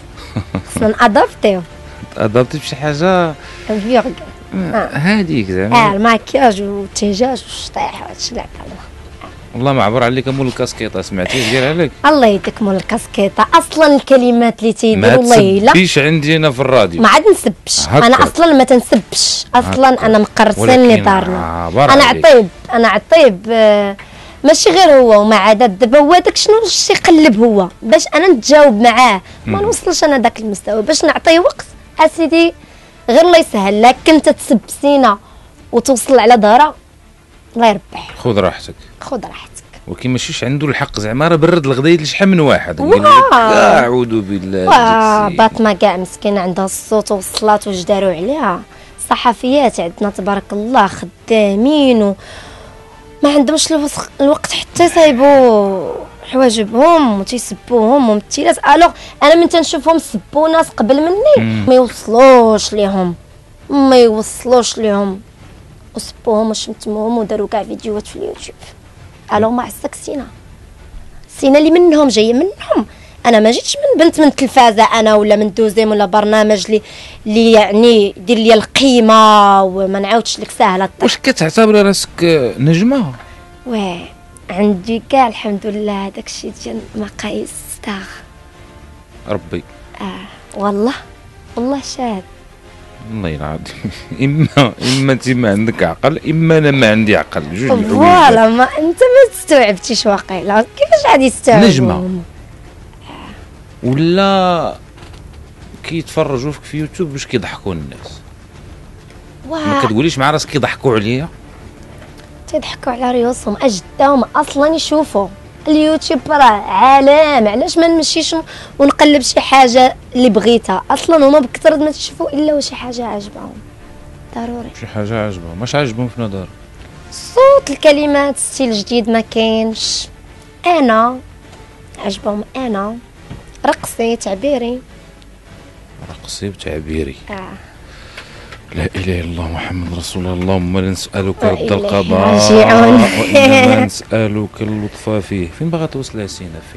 خصنا ادابتيو ادابتي بشي حاجه فيلغار هذيك زعما. اه الماكياج والتيجاج والشطيح وهادشي اللي عطانا. والله ما عبر عليك مول الكاسكيطه، سمعتي دير عليك الله يديك مول الكاسكيطه. اصلا الكلمات اللي تيديروا والله الا ما تسبيش عندي انا في الراديو، ما عاد نسبش انا اصلا ما تنسبش اصلا هكا. انا مقرصني دارنا انا عطيب انا عطيب آه ماشي غير هو وما عاد دابا هو داك شنو يقلب هو باش انا نتجاوب معاه ما نوصلش انا داك المستوى باش نعطيه وقت اسيدي غير الله يسهل. لكن تتسب سينا وتوصل على ظهرها الله يربح. خذ راحتك خذ راحتك. ولكن ماشيش عنده الحق زعما راه برد الغدايد لشحال من واحد قال لك اعوذ بالله. واه باطمه كاع مسكينه عندها الصوت والصلات واش داروا عليها. الصحفيات عندنا تبارك الله خدامين وما عندهمش الوقت حتى يصايبوا حواجبهم وتيسبوهم ومثيلات. الوغ انا من تنشوفهم سبوا ناس قبل مني مم. ما يوصلوش ليهم ما يوصلوش ليهم وسبوهم وشمتموهم وداروا كاع فيديوهات في اليوتيوب. الوغ ما عساك سينا سينا اللي منهم جايه منهم. انا ما جيتش من بنت من التلفازه انا ولا من دوزيم ولا برنامج اللي اللي يعني يدير لي القيمه وما نعاودش لك ساهله. واش كتعتبري راسك نجمه؟ واه عندي كاع الحمد لله هذاك الشيء ديال مقاييس ستار ربي. اه والله والله شاد والله العظيم. اما اما انت ما عندك عقل اما انا ما عندي عقل جوج الحوايج. فوالا ما انت ما تستوعبتيش واقيلا كيفاش غادي يستوعبوا نجمه ولا كيتفرجوا فيك في يوتيوب باش كيضحكوا الناس. ما كتقوليش مع راسك كيضحكوا عليا؟ تيضحكوا على ريوسهم اجداهم اصلا يشوفوا اليوتيوب راه عالم. علاش ما نمشيش ونقلب شي حاجه اللي بغيتها؟ اصلا هما بكثرة ما تشوفوا الا وشي حاجه عجبهم ضروري. شي حاجه عجبهم؟ واش عجبهم في نظرك؟ الصوت، الكلمات، ستيل جديد ما كاينش، انا عجبهم، انا رقصي تعبيري. رقصي وتعبيري. اه لا اله الا الله محمد رسول الله. اللهم لا نسالك رد وإليه القضاء راجعون. وانما نسالك اللطف فيه. فين باغا توصل سينا؟ فين؟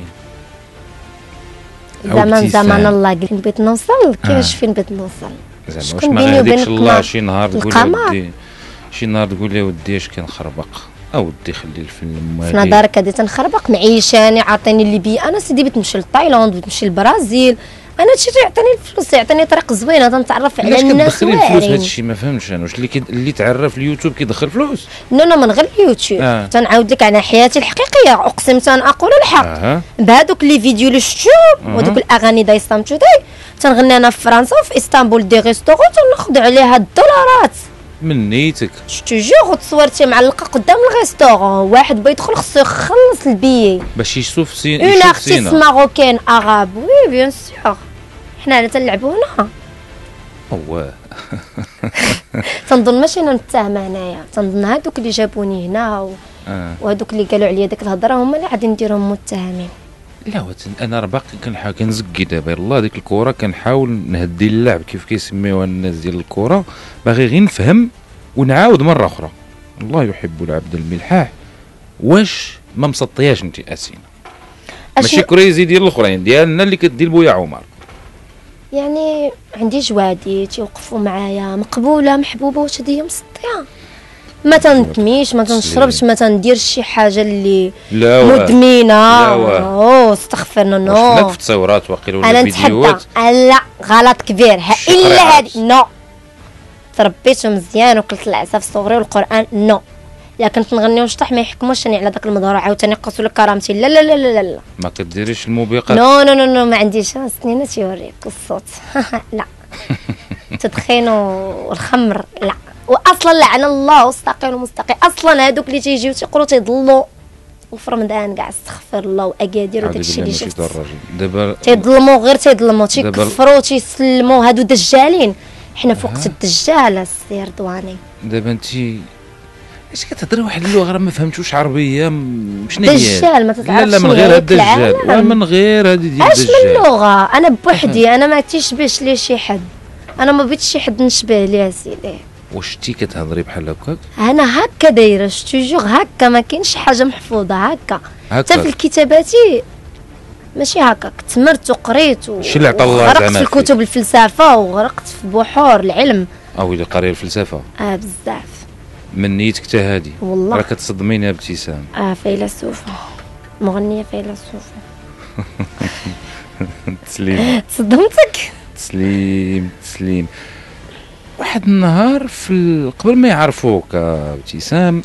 زمان زمان الله قلت بغيت نوصل كيفاش فين بغيت نوصل. زعما واش ما غاديكش الله شي نهار تقول لي ودي شي نهار تقول لي ودي اش كنخربق او ودي خلي الفيلم مالي. في نظرك غادي تنخربق؟ معيشاني عاطيني اللي بي انا سيدي بغيت نمشي لتايلاند، بغيت نمشي للبرازيل، انا هادشي يعطيني الفلوس، يعطيني طريق زوينه تنتعرف على الناس واعرين. علاش كتدخلي الفلوس؟ هادشي ما فهمتش انا. واش اللي كي اللي تعرف اليوتيوب كيدخل فلوس؟ نو نو من غير اليوتيوب. آه. تنعاود لك على حياتي الحقيقيه، اقسم تن اقول الحق. آه. بهذوك لي فيديو اللي شفتو وهذوك الاغاني داي سامتو داي تنغني انا في فرنسا وفي اسطنبول دي ريستورون تناخذ عليها الدولارات من نيتك. جو تصورتي معلقه قدام الريستورون، واحد بغى يدخل خصو يخلص البيي باش يشوف سين اون يشوف ارتيست سينا. ماروكان اغاب. وي بيان سور حنا هنا تنلعبوا هنا. اواه. تنظن ماشي انا متهمه هنايا، تنظن هادوك اللي جابوني هنا و... آه. وهادوك اللي قالوا عليا ديك الهضره هما اللي غادي نديرهم متهمين. لا وتن... انا راه باقي كنحاول كنزكي دابا يلاه ديك الكره كنحاول نهدي اللعب كيف كيسميوها الناس ديال الكره، باغي غير نفهم ونعاود مره اخرى. الله يحب العبد الملحاح. واش ما مسطياش انت اسينا؟ ماشي كريزي ديال الاخرين ديالنا اللي كدير بويا عمر. يعني عندي جوادي تيوقفوا معايا، مقبوله محبوبه، واش هادي هي مسطيه؟ ما تندميش، ما تنشربش، ما تنديرش شي حاجه اللي لا مدمنه. لا اوه استغفر الله. واش هناك في تصاورات واقيلا ولا انا فيديوهات؟ نتحدى لا غلط كبير الا هادي نو. تربيت مزيان وكلت العسل في صغري والقران نو. الا كنت نغني ونشطح ما يحكموش على داك المظهر عاوتاني يقصوا لك كرامتي. لا لا لا لا لا ما كديريش الموبقات؟ نو نو نو نو ما عنديش سنينه تيوريك الصوت. لا التدخين والخمر لا. واصلا لعن الله واستقيم المستقيم. اصلا هادوك اللي تيجيو تيقولوا تيضلوا وفي رمضان كاع استغفر الله واكادير وداكشي اللي شفت دابا تيظلموا غير تيظلموا تيكفروا تيسلموا. هادو دجالين، حنا في وقت الدجال السي رضواني. دابا انت اش كتهضري واحد اللغه راه ما فهمتوش عربيه شنو هي؟ دجال ما تتعرفش. لا لا من غير هاد الدجال لا من غير هادي ديال الدجال. اش من لغه؟ انا بوحدي، انا ما تيشبهش لي شي حد، انا ما بغيتش شي حد نشبه ليه سيدي. واش انت كتهضري بحال هكاك؟ انا هكا دايره توجور هكا، ما كاينش حاجه محفوظه هكا. حتى في الكتاباتي ماشي هكاك. تمرت وقريت و... شي اللي عطا الله زعما غرقت في الكتب الفلسفه وغرقت في بحور العلم. او اللي قاري الفلسفه اه بزاف من نيتك حتى هادي. والله راه كتصدميني ابتسام. اه فيلسوفه مغنيه فيلسوفه. تسليم. تصدمتك؟ تسليم تسليم. واحد النهار في ال... قبل ما يعرفوك ابتسام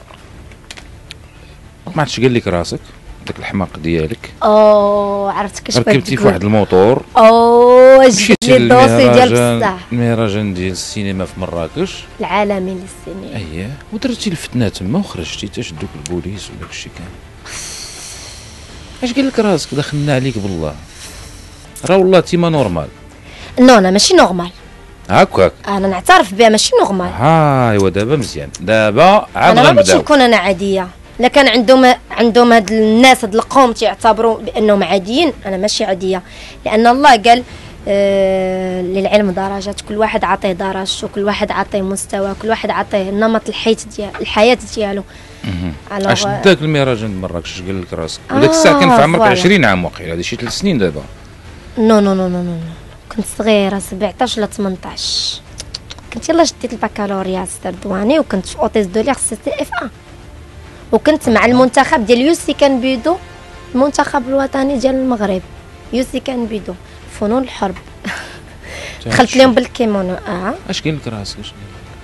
ما عرفتش قال لك راسك داك الحماق ديالك. اوه عرفتك اش بغيت ركبتي في واحد الموطور. اوه جبت لي الدوسي ديال بصح المهرجان ديال السينما في مراكش العالمي للسينما. اييه ودرتي الفتنه تما وخرجتي تشدوك البوليس وداك الشيء كامل. اش قال لك راسك؟ دخلنا عليك بالله. راه والله تيما نورمال. نو انا ماشي نورمال هكاك. انا نعترف بها ماشي نورمال. ها ايوا دابا مزيان. دابا عاد انا ما بغيتش غنبداو. نكون انا عاديه. لا كان عندهم عندهم هاد الناس هاد القوم تيعتبروا بانهم عاديين، انا ماشي عاديه. لان الله قال آه للعلم درجات، كل واحد عطيه درجته، كل واحد عطيه مستوى، كل واحد عطيه نمط الحياه ديال الحياه ديالو. اش داك المهرجان مراكش اش قال لك راسك؟ وداك الساعه كان في عمرك عشرين عام واقيلا، هذه شي ثلاث سنين دابا. نو نو نو نو نو كنت صغيره سبعطاش ولا ثمنطاش. كنت يلاه شديت البكالوريا السردواني وكنت في اوتيز دو ليغ سي تي اف ا، وكنت مع المنتخب ديال يوسي كان بيدو، المنتخب الوطني ديال المغرب يوسي كان بيدو فنون الحرب. دخلت لهم بالكيمونو. اه اش قال لك راسك؟ اش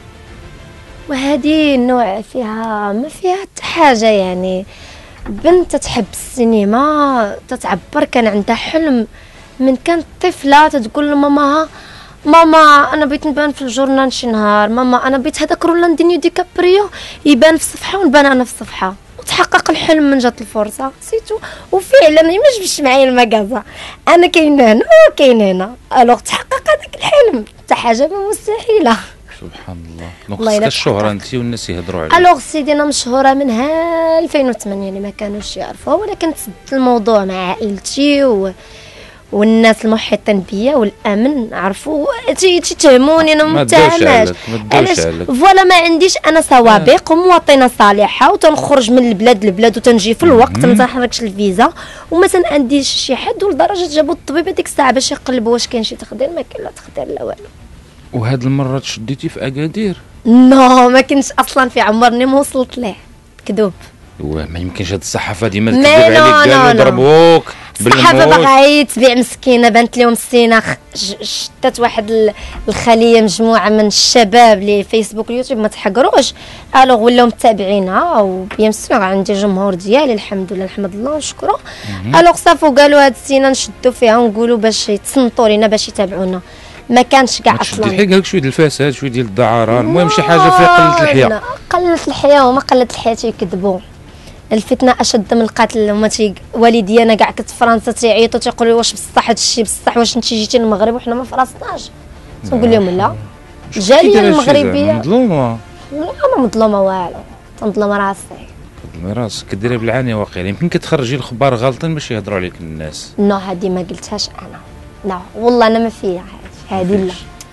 وهذه النوع فيها ما فيها حتى حاجه، يعني بنت تحب السينما تتعبر، كان عندها حلم من كانت طفله تتقول لماماها ماما انا بغيت نبان في الجورنال شي نهار، ماما انا بغيت هذاك رونالدينيو دي كابريو يبان في الصفحه ونبان انا في الصفحه، وتحقق الحلم من جات الفرصه سيتو. وفعلا ما جبش معايا المكازا، انا كاينه هنا وكاينه هنا، الوغ تحقق هذاك الحلم حتى حاجه ما مستحيله. سبحان الله. دونك خصك الشهره انت والناس يهضروا عليك. الوغ سيدي انا مشهوره منها ألفين وثمانية اللي ما كانوش يعرفوها، ولكن تسد الموضوع مع عائلتي و... والناس المحيطين بيا والامن عرفوا تيتهموني انا ما متهماش. علاش فوالا ما عنديش انا سوابق ومواطنه صالحه وتنخرج من البلاد للبلاد وتنجي في الوقت ما تنحركش الفيزا وما تنعنديش شي حد، ولدرجه جابوا الطبيب هذيك الساعه باش يقلبوا واش كاين شي تخدير، ما كاين لا تخدير لا والو. وهاد المره تشديتي في اكادير؟ نو ما كنتش اصلا في عمرني ما وصلت ليه، كذوب. ما يمكنش هاد الصحافه ديما تكذب عليك، قالوا ضربوك الصحافه باغا تبيع مسكينه، بانت لهم السينه، شدات واحد الخليه مجموعه من الشباب اللي فيسبوك اليوتيوب ما تحقروش، الوغ ولاو متابعينها وبيان سور عندي جمهور ديالي الحمد لله نحمد الله ونشكره. الوغ صافو قالوا هاد السينه نشدوا فيها ونقولوا باش يتصنتوا لينا باش يتابعونا، ما كانش كاع اصلا. شدي الحيل قالك شويه ديال الفساد شويه ديال الدعارة، المهم شي حاجه فيها قله الحياه. قله الحياه وما قله الحياه تيكذبوا، الفتنه اشد من القتل. هما تي والدي انا كاع كنت في فرنسا تيعيطوا تيقولوا واش بصح هادشي بصح، واش انت جيتي للمغرب وحنا ما فراسناش؟ تنقول لهم لا، الجاليه المغربيه مظلومه. لا ما مظلومه والو، تنظلم راسي. تظلمي راسك كديري بالعاني واقيلا، يمكن كتخرجي الخبار غالطين باش يهضروا عليك الناس. نو هادي ما قلتهاش انا، لا والله انا ما فيا هادي، لا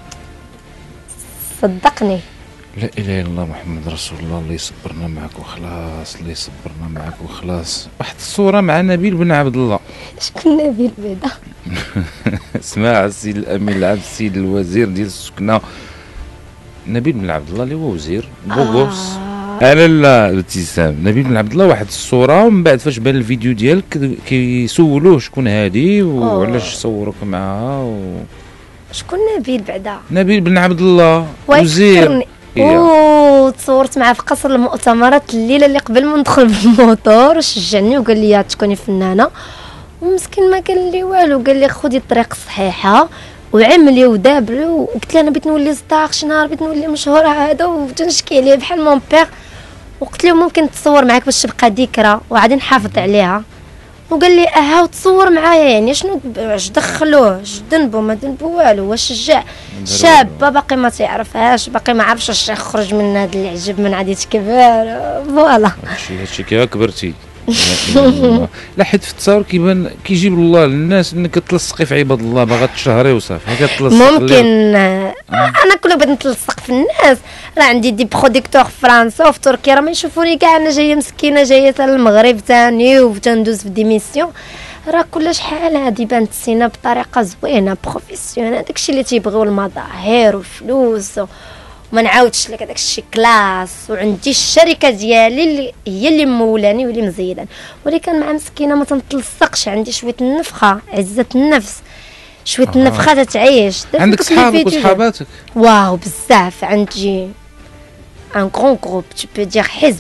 صدقني. لا اله الا الله محمد رسول الله. الله يصبرنا معك وخلاص، الله يصبرنا معك وخلاص. واحد الصوره مع نبيل بن عبد الله. شكون نبيل بعدا؟ اسمع السيد الامين العام السيد الوزير ديال السكنه نبيل بن عبد الله اللي هو وزير بوغوس. آه. انا لا ابتسام نبيل بن عبد الله واحد الصوره، ومن بعد فاش بان الفيديو ديالك كيسولوه شكون هادي وعلاش صوروك معاها و... شكون نبيل بعدا؟ نبيل بن عبد الله وزير. اوه تصورت معاه في قصر المؤتمرات الليله اللي قبل ما ندخل بالموتور، وشجعني وقال لي تكوني فنانه، ومسكين ما قال لي والو، قال لي خذي الطريق الصحيحه وعملي ودابري. وقلت له انا بغيت نولي ستار شي نهار، بغيت نولي مشهوره هذا، وتنشكي عليه بحال مون بيغ، وقلت له ممكن تصور معاك باش تبقى ذكرى وغادي نحافظ عليها. وقال لي اها وتصور معايا، يعني شنو اش دخلوه اش ذنبو ما ذنبو والو، واش شجاع شابه باقي ما تعرفهاش، باقي ما عرفش اش يخرج من هذا العجب من عادي تكبر. فوالا هادشي هادشي كي كبرتي. لا حيت في التصاور كيبان كيجيب الله للناس انك تلصقي في عباد الله، باغا تشهري وصافي كتلصق. ممكن آه. انا كل بغيت نتلصق في الناس، راه عندي دي بروديكتور في فرنسا وفي تركيا، راه ما يشوفوني كاع انا جايه مسكينه جايه حتى للمغرب ثاني وتندوز في ديميسيون، راه كلش حال هادي بانت السينه بطريقه زوينه بروفيسيونيل، داكشي اللي تيبغيو المظاهر والفلوس و... ما نعاودش لك داك الشيء كلاس. وعندي الشركه ديالي اللي هي اللي مولاني واللي مزيدان، ولكن مع مسكينه ما تنتلصقش، عندي شويه النفخه عزه النفس، شويه آه. النفخه تعيش. عندك صحابك وصحاباتك؟ واو بزاف، عندي ان كرون جروب تو بو دير حزب.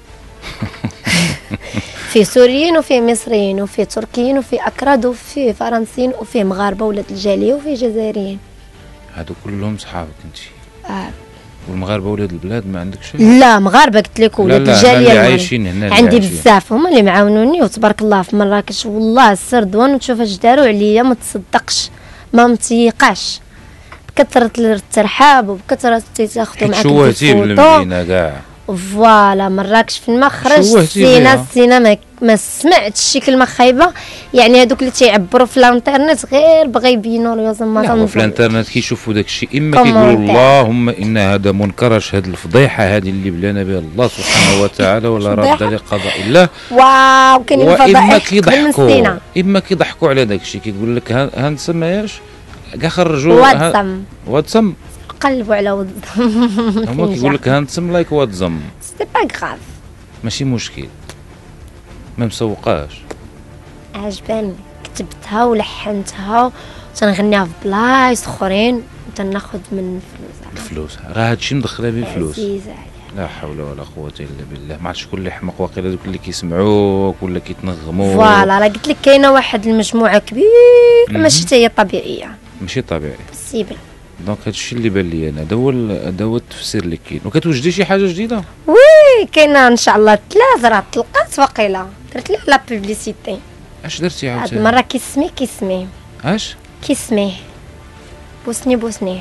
في سوريين وفي مصريين وفي تركيين وفي اكراد وفي فرنسيين وفي مغاربه ولاد الجاليه وفي جزائريين. هادو كلهم صحابك انت؟ اه. والمغاربه ولاد البلاد ما عندك شي؟ لا مغاربه قلت لك ولاد الجاليه اللي عايشين هنا، عندي بزاف هما اللي معاونوني وتبارك الله في مراكش. والله السر دوان وتشوف اش داروا عليا ما تصدقش، ما متيقاش، بكثره الترحاب وبكثره تاخذوا معاك شوهتي بالمدينه كاع. فوالا مراكش في المخرج السينا السينا ما, ما سمعتش شي كلمه خايبه، يعني هذوك اللي تيعبروا في الانترنت غير بغا يبينوا لي زعما في الانترنت كيشوفوا داك الشيء، اما كيقولوا اللهم ان هذا منكر، هذه الفضيحه هذه اللي بلانا بها الله سبحانه وتعالى ولا رد لقضاء الله. واو كاينين الفضائح كيضحكوا، اما كيضحكوا على داك الشيء، كيقول لك ها نسمياش كاع خرجوا واتسم واتسم قلبوا على واتسم. هما كيقول لك هانتسم لايك واتزم، سي با غراف، ماشي مشكل، ما مسوقاش. عجباني كتبتها ولحنتها وتنغنيها في بلايص اخرين وتناخذ من فلوس. الفلوس راه هادشي مدخله به فلوس. عزيزة. لا حول ولا قوه الا بالله. ما عرفتش شكون اللي حمق واقيلا، دوك اللي كيسمعوك ولا كيتنغموا. فوالا راه قلت لك كاينه واحد المجموعه كبيره ماشي حتى هي طبيعيه، ماشي طبيعي بسيبل. دونك هادشي اللي بان لي انا، هذا هو هذا هو التفسير اللي كاين. وكتوجدي شي حاجه جديده؟ وي كاينه ان شاء الله ثلاثه راه طلقات واقيلا، درت لها لا بوبليسيتي. اش درتي هاد عاوتاني؟ المره كيسمي كيسمي اش كيسمي بوسني بوسني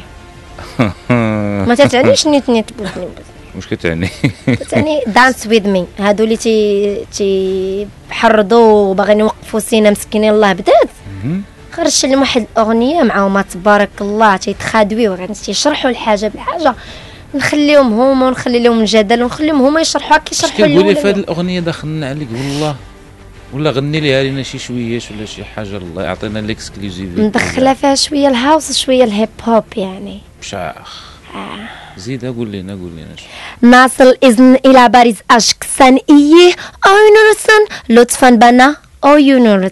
ما تتعنيش نيت نيت بوسني بوسني، واش كتعني؟ تعني دانس ويز مي. هادو اللي تي تي حرضوا وباغيين يوقفوا سينا مسكينين الله بدات خرجت لهم واحد الاغنيه معاهم تبارك الله تيتخادويو غادي تيشرحوا الحاجه بالحاجه، نخليهم هما ونخلي لهم الجدل ونخليهم هما يشرحوها كيشرحوا لي. كتقولي في هذه الاغنيه دخلنا عليك والله، ولا غني ليها لينا شي شويش ولا شي حاجه، الله يعطينا ليكسكلوزيف. مدخله فيها شويه الهاوس شويه الهيب هوب يعني. بشاخ آه. زيد قول لنا قول لنا ناصل الإذن إلى باريس أشك سان إيه أو يونرسن لطفا بنا أو يونرس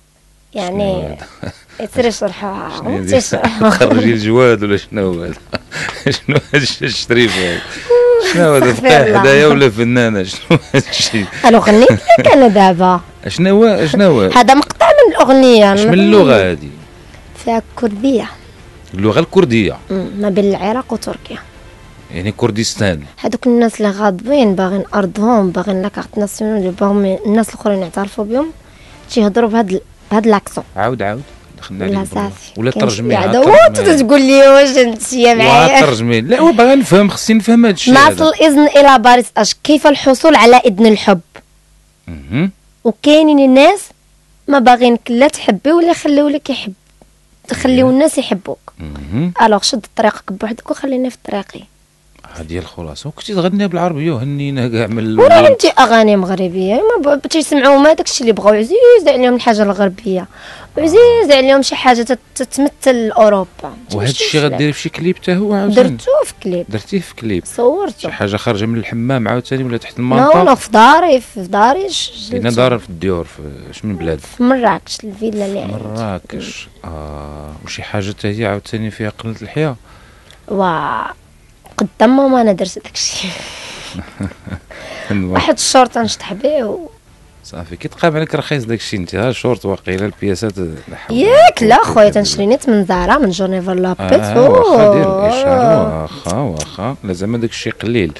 يعني تسري شرحوها خرجي الجواد ولا شنو هو هذا؟ شنو هذا الشريف هذا؟ شنو هذا فقيه حدايا ولا فنانه؟ شنو هذا الشيء؟ الأغنية لك أنا دابا شنو هو شنو هو؟ هذا مقطع من الأغنية. اش من اللغة هذه؟ فيها كردية، اللغة الكردية ما بين العراق وتركيا، يعني كردستان. هذوك الناس اللي غاضبين باغين أرضهم باغين لاكارت ناسيونال باغين الناس الآخرين يعترفوا بهم تيهضروا بهاد بهاد لاكسون. عاود عاود دخلنا لا عليك صافي ولا ترجمي هذا هو تقول لي واش انت معايا ترجمي. لا هو باغي نفهم، خصني نفهم هذا الشيء. ناصل الإذن إلى باريس أش كيف الحصول على إذن الحب. اها وكاينين الناس ما باغينك لا تحبي ولا يخليو لك يحب، تخليو الناس يحبوك. اها الوغ شد طريقك بوحدك وخليني في طريقي. هذه هي الخلاصه. وكنتي تغنيها بالعربيه وهنينا كاع من وراه انت اغاني مغربيه ما تيسمعوا ما داكشي اللي بغاو، عزيز عليهم الحاجه الغربيه وعزيز عليهم شي حاجه تتمثل اوروبا. وهذا الشيء غديري في شي كليب حتى هو عاوتاني؟ درتو في كليب. درتيه في كليب؟ صورته شي حاجه خارجه من الحمام عاوتاني ولا تحت لا المنطقه؟ لا في داري في داري لينا دار في الديور في اش من بلاد؟ في مراكش الفيلا اللي عندي. مراكش. اه وشي حاجه حتى هي عاوتاني فيها قله الحياه؟ و قدام ماما انا درت داكشي. واحد الشورت نشطح به و... صافي كيتقام عليك رخيص داكشي انت. ها شورت واقيلا البياسات ياك لا خويا تنشري نيت من زهره من جونيفر لابيت. اه واخا دير الاشهار واخا واخا لا زعما داكشي قليل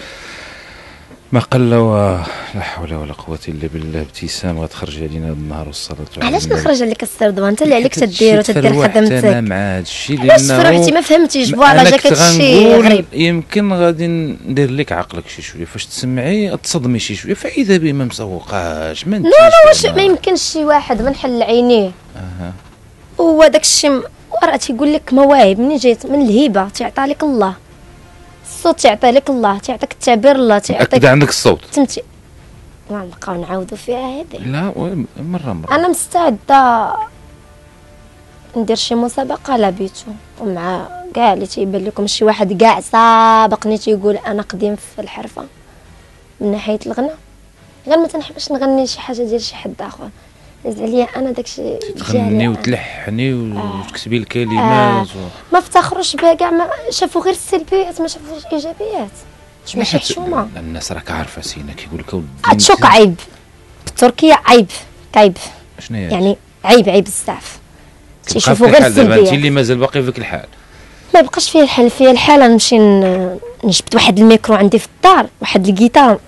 ما قل. لا حول ولا قوه الا بالله. ابتسام غتخرج علينا هذا النهار والصلاه. علاش نخرج عليك السردوان انت اللي عليك تدير وتدير خدمتك؟ انا مع هذا الشيء علاش فرحتي ما فهمتيش فوالا جاك هادشي غريب. يمكن غادي ندير لك عقلك شي شويه فاش تسمعي تصدمي شي شويه فاذا بي ما مسوقاش ما. لا لا واش ما يمكنش شي واحد من حل عينيه. اها هو داكشي وراه تيقول لك مواهب منين جايت من الهبه تيعطى لك الله. الصوت تيعطي لك الله، تيعطيك التعبير الله، تيعطيك اكد عندك الصوت. تمتي غنبقاو نعاودوا فيها هذه. لا مره مره انا مستعده ندير شي مسابقه على بيتو ومع كاع اللي تيبان لكم شي واحد كاع سابقني تيقول انا قديم في الحرفه من ناحيه الغنى، غير ما تنحبش نغني شي حاجه ديال شي حد اخر. لازم عليا انا داكشي تغني وتلحني وتكتبي الكلمات. آه. ما افتخروش بها كاع، ما شافوا غير السلبيات ما شافوش الايجابيات. واش ماشي حشومه؟ الناس راك عارفه سينا كيقول لك ودي تشوك عيب بتركيا، عيب عيب شنو هي يعني عيب عيب بزاف. تيشوفوا غير السلبيات. انت اللي مازال باقي فيك الحال ما بقاش فيه الحل. فيه الحال نمشي نجبد واحد الميكرو عندي في الدار واحد الجيتار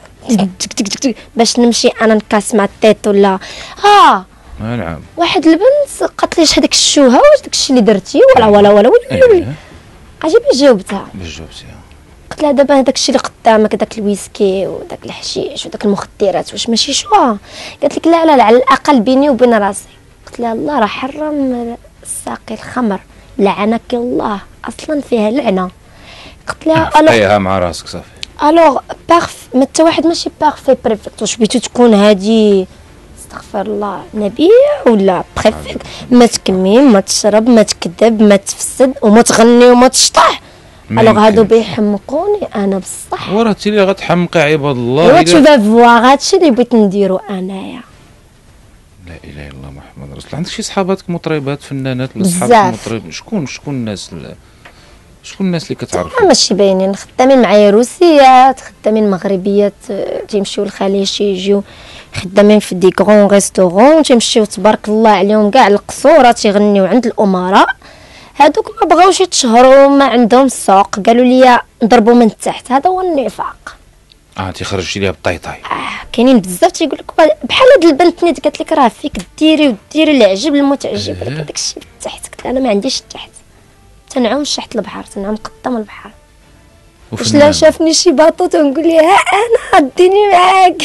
باش نمشي انا نكاس مع التيت ولا اه نعم. واحد البنت قالت لي هذاك الشوهه واش داك الشيء اللي درتي ولا ولا ولا ولا عجيبه جاوبتها. باش جاوبتيها؟ قلت لها دابا هذاك الشيء اللي قدامك داك الويسكي وداك الحشيش وداك المخدرات واش ماشي شوهه؟ قالت لك لا لا لا على الاقل بيني وبين راسي. قلت لها الله راه حرم الساقي الخمر لعنك الله اصلا فيها لعنه. قلت لها الوغ مع راسك صافي. الوغ بارف ما حتى واحد ماشي بارفي بريفكت. واش بغيتو تكون هادي استغفر الله نبي ولا بريفكت؟ ما تكمي ما تشرب ما تكذب ما تفسد وما تغني وما تشطح. الوغ هادو بيحمقوني انا بصح. وراه انت اللي غتحمقي عباد الله. ايوا تو فوا هادشي اللي بغيت نديرو انايا. لا اله الا الله محمد رسول الله. عندك شي صحابات مطربات فنانات ولا صحابك مطرب؟ شكون شكون الناس شكون الناس اللي كتعرف؟ ماشي باينين. خدامين معايا روسيات، خدامين مغربيات تيمشيو للخليج يجيو خدامين في دي كغون ريستورون تيمشيو تبارك الله عليهم كاع القصوره تيغنيو عند الامراء. هادوك ما بغاوش يتشهروا، ما عندهم السوق، قالوا لي نضربوا من التحت. هذا هو النفاق. اه انت خرجتي ليها بالطيطاي. آه كاينين بزاف تيقول لك بحال هاد البنت نيت قالت لك راه فيك ديري وديري اللي عجب المتعجب، ولكن داك الشيء بالتحت. قلت انا ما عنديش التحت، تنعوم شحت البحر، تنعوم قدام البحر. واش لا شافني شي باطو تنقول ليه ها انا ديني معاك.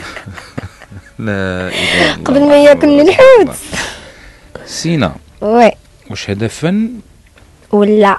لا اله الا قبل ما ياكلني الحوت. سينا وي واش هذا فن ولا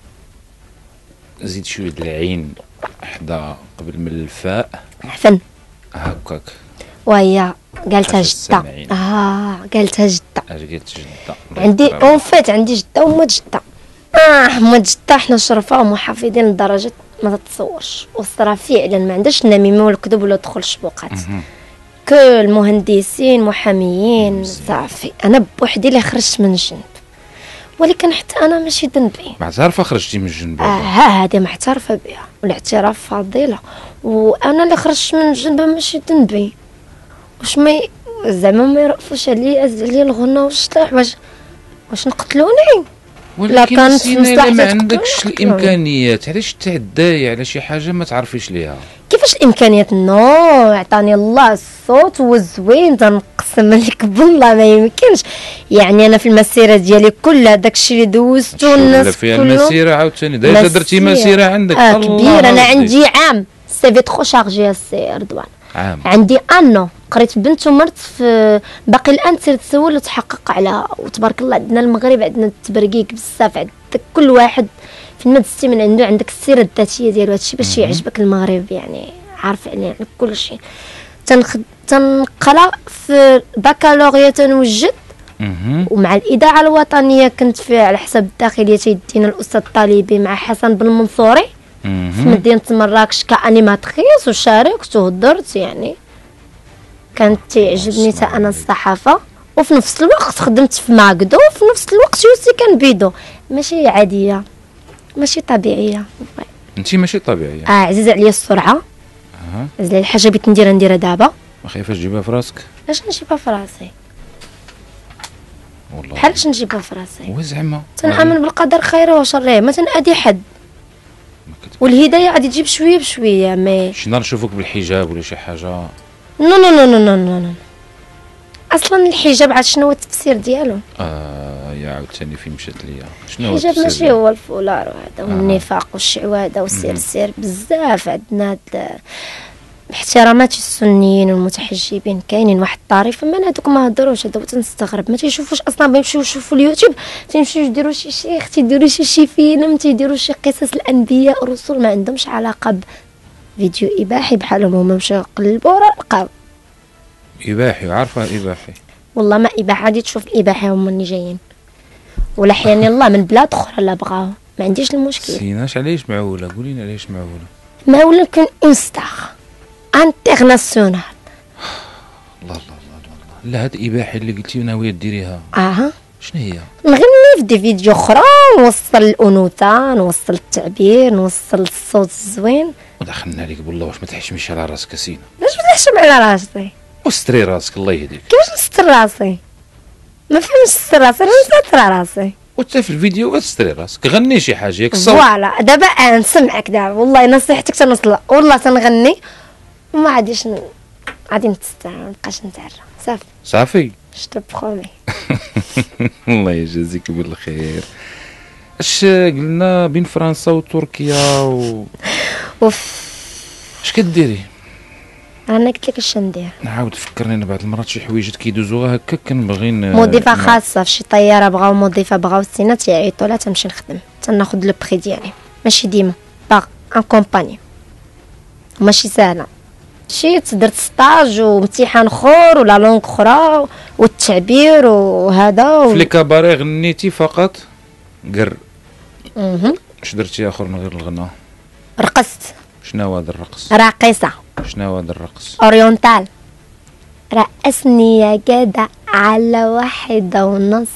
زيد شويه د العين حدا قبل من الفاء؟ فن هكاك. وهي قالتها حاجة جدة. السامعين. اه قالتها جدة. اش قلت جدة؟ عندي اون فيت عندي جدة ومات جدة. اه مات جدة حنا شرفاء ومحافظين لدرجة ما تتصورش، والصرا فعلا ما عندهاش النميمة ولا الكذب ولا دخول الشبوقات. كل المهندسين محاميين صافي. انا بوحدي اللي خرجت من الجنب، ولكن حتى انا ماشي ذنبي. معترفه خرجتي من الجنب؟ اه ها هذه معترفه بها، والاعتراف فضيله، وانا اللي خرجت من الجنب ماشي ذنبي. واش ما ي... زعما ما يرقفوش عليا عليا الغنى واش طيح واش واش نقتلوني؟ لا كانت في مصلحتك ما عندكش تقتلوني. الامكانيات، علاش تعداي على شي حاجه ما تعرفيش ليها؟ كيفاش الامكانيات؟ نو عطاني الله الصوت والزوين، تنقسم لك بالله ما يمكنش. يعني انا في المسيره ديالي كل داك الشيء اللي دوزتو الناس فيها كله المسيره عاوتاني دايره درتي مسيره عندك. آه كبير. انا عندي عام سي في ترو شارجي السي رضوان. عام عندي انو قريت بنت ومرت في باقي الان تسير تسول وتحقق على. وتبارك الله عندنا المغرب عندنا التبرقيق بزاف، عندك كل واحد في المدرسة من عنده عندك السيره الذاتيه ديالو. هادشي باش يعجبك المغرب، يعني عارف عليه يعني كل شيء. تنخد تنقرا في البكالوريا تنوجد، ومع الاذاعه الوطنيه كنت في على حسب الداخليه تيدينا الاستاذ طالبي مع حسن بن منصوري في مدينه مراكش كانيماتريس، وشاركت وهضرت. يعني كانت تعجبني حتى انا الصحافه. وفي نفس الوقت خدمت في ماكدو، وفي نفس الوقت يوسي كان بيدو. ماشي عاديه، ماشي طبيعيه. انت ماشي طبيعيه. اه عزيز عليا السرعه. اها عزيز عليا الحاجه بغيت نديرها نديرها دابا. ما خايفاش تجيبها في راسك؟ علاش نجيبها في راسي؟ والله بحالاش نجيبها في راسي؟ وزعما تنامن بالقدر خيره وشره، ما تنأذي حد، والهدايه غادي تجيب شويه بشويه. مي شي نهار نشوفك بالحجاب ولا شي حاجه. نو نو نو نو نو نو, نو. اصلا الحجاب عاد شنو هو التفسير ديالو؟ اه يا عاوتاني فين مشات ليا. شنو هو الحجاب ماشي ديالو؟ هو الفولار وهذا والنفاق والشعوذه والسير سير. بزاف عندنا هاد احترامات السنيين والمتحجبين. كاينين واحد الطريفه من هذوك ما هضروش، هذا تنستغرب ما تيشوفوش اصلا. بيمشيو يشوفوا اليوتيوب تيمشيو يديروا شي شيخ، تيديروا شي شي فيلم، تيديروا شي قصص الانبياء والرسل، ما عندهمش علاقه بفيديو اباحي بحالهم. هما مشاو يقلبوا راه لقاو اباحي. عارفه اباحي؟ والله ما اباحه. غادي تشوف الاباحي هما اللي جايين، ولا حياني الله من بلاد اخرى لا بغاو، ما عنديش المشكل. سيناش علاش معوله؟ قولي لنا علاش معوله؟ معوله كون اون ستار انترناسيونال. الله الله الله الله. لا هاد الاباحي اللي قلتي ناويه ديريها اها شنو هي؟ نغني في دي فيديو اخرى، نوصل الانوثه، نوصل التعبير، نوصل الصوت الزوين. ودخلنا عليك بالله، واش ما تحشميش على راسك سينا؟ باش نحشم على راسي؟ وستري راسك الله يهديك. كيفاش نستر راسي؟ ما فهمتش نستر راسي، انا نستر راسي. وانت في الفيديو تستري راسك، غني شي حاجه ياك الصوت. فوالا دابا انا نسمعك دابا، والله نصيحتك تنوصل، والله تنغني وما غاديش ن... غادي نتستر، ما نبقاش نتعرى. صافي صافي شتو بخومي. الله يجازيك بالخير. اش قلنا بين فرنسا وتركيا و اوف اش كديري؟ انا قلت لك اش ندير. نعاود فكرني انا بعض المرات شي حوايجات كيدوزوها هكا كنبغي مضيفه خاصه في شي طياره بغاو مضيفه بغاو السينا تيعيطوا لها تنمشي نخدم، تناخذ لو بري ديالي. ماشي ديما باغ ان كومباني، ماشي سهله. شي درت ستاج وامتحان اخر ولا لونغ اخرى والتعبير وهذا و... في لي كاباري غنيتي فقط قر. اها اش درتي اخر من غير الغناء؟ رقصت. شنو هو هذا الرقص؟ راقصه. شنو هو هذا الرقص؟ اورينتال. رقصني يا جدع على واحدة ونص.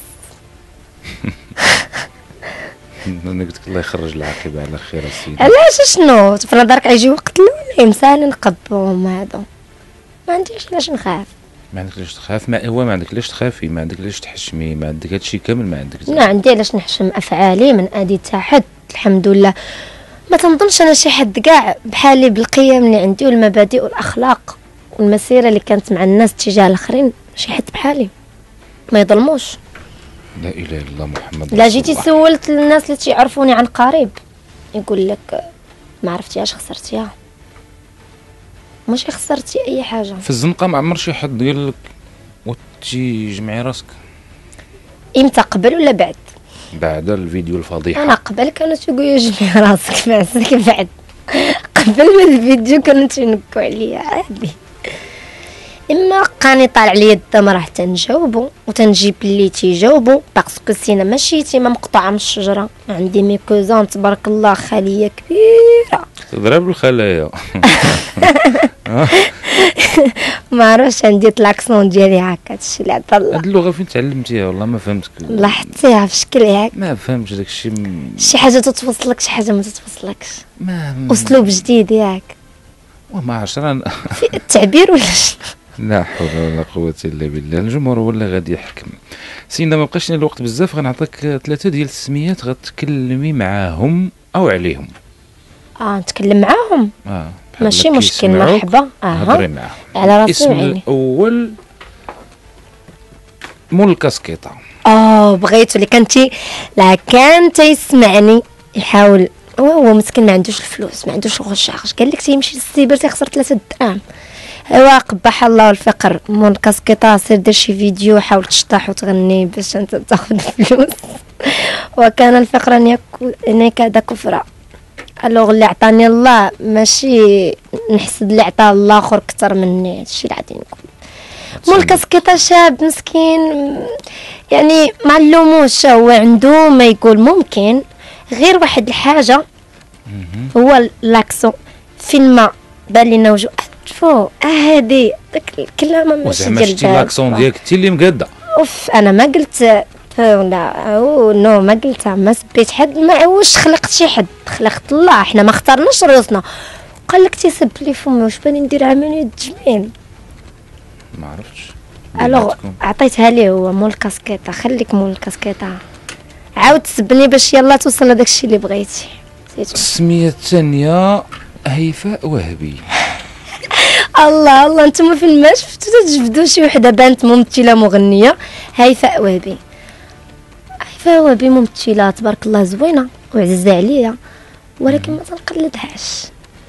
انا قلت لك الله يخرج العاقبه على خير السيدي. علاش شنو في نظرك يجي وقت الاول مسالي نقبهم هذا؟ ما عنديش علاش نخاف. ما عندك علاش تخاف، ما هو ما عندك علاش تخافي، ما عندك علاش تحشمي، ما عندك هادشي كامل ما عندك. لا عندي علاش نحشم افعالي من ادي تا حد الحمد لله. ما تنظنش انا شي حد كاع بحالي بالقيم اللي عندي والمبادئ والاخلاق والمسيره اللي كانت مع الناس تجاه الاخرين، شي حد بحالي ما يظلموش. لا اله الا الله محمد. لا جيتي سولت الناس اللي تيعرفوني عن قريب يقول لك ما عرفتيهاش خسرتيها، ماشي خسرتي اي حاجه. في الزنقه ما عمر شي حد قال لك وتجي جمعي راسك؟ امتى، قبل ولا بعد؟ بعد الفيديو الفضيحه. انا قبل كانوا تيقولوا جمعي راسك، بعسك بعد. قبل ما الفيديو كانوا تينكوا عليا عادي. اما بقاني طالع ليا الدم راه تنجاوبو وتنجيب اللي تيجاوبو باسكو سينا ماشي تيما مقطوعه من الشجره. عندي مي كوزان تبارك الله خليه كبيره تضرب الخلايا. ما عرفتش عندي لاكسون ديالي هكا هادشي اللي عطا الله. هاد اللغه فين تعلمتيها؟ والله ما فهمتك. لاحظتيها في شكل هكا؟ ما فهمتش داكشي م... شي حاجه تتوصلك شي حاجه ما تتوصلكش. ما اسلوب جديد ياك وما عرفتش انا. في التعبير ولا شنو؟ لا حول ولا قوه الا بالله. الجمهور هو اللي غادي يحكم. سينا ما بقاش لنا الوقت بزاف، غنعطيك ثلاثه ديال السميات غتكلمي معاهم او عليهم. اه نتكلم معاهم. اه ماشي مشكل، مرحبا. هضري اه معاهم. على راسي الاسم وعيني. الاول مول الكاسكيطه. اه بغيتو اللي كانتي لا كان تيسمعني يحاول. هو هو مسكين ما عندوش الفلوس، ما عندوش غشاش، قال لك تيمشي للسيبر تيخسر ثلاثة دراهم. ايوا قبح الله الفقر. مون كاسكيطه سير دير شي فيديو حاول تشطح وتغني باش انت تاخذ الفلوس. وكان الفقر ان يكون نكاد كفرا. الوغ اللي عطاني الله ماشي نحسد اللي عطاه الله اخر اكثر مني، هادشي اللي غادي نقول. مول كاسكيطه شاب مسكين يعني ما نلوموش، هو عنده ما يقول ممكن غير واحد الحاجه هو لاكسون. فين ما بان لينا وجو فو هادي داك الكلام ماشي ديال البال. لاكسون ديالك انت اللي مقاده. اوف انا ما قلت لا او نو ما قلتها، ما سبيت حد، ما واش خلقت شي حد، خلقت الله. احنا ما اخترناش راسنا. قال لك تيسب لي فمي واش باني ندير عمليه تجميل. ما عرفتش. الوغ عطيتها ليه هو مول كاسكيطه. خليك مول كاسكيطه، عاود تسبني باش يلا توصل لداك الشيء اللي بغيتي. السميه الثانيه هيفاء وهبي. الله الله نتوما فين ما شفتوا تجبدوا شي وحده بانت ممثله مغنيه. هيفاء وهبي. هيفاء وهبي ممثله تبارك الله زوينه وعزيزه عليا، ولكن ما تنقلدهاش.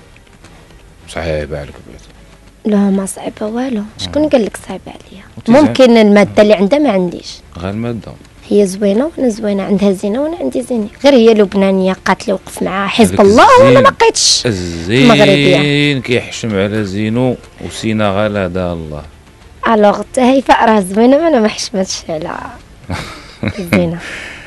صعيبه عليك بغيت. لا ما صعيبه والو. شكون قال لك صعيبه عليا؟ ممكن الماده اللي عندها ما عنديش. غير الماده. هي زوينه وانا زوينه، عندها زينه وانا عندي زينه. غير هي لبنانيه قالت لي وقف معها حزب الله وانا ما لقيتش. الزين كيحشم على زينو وسينا غلادة الله. الوغ هيفاء راه زوينه وانا ما حشمتش على زينه.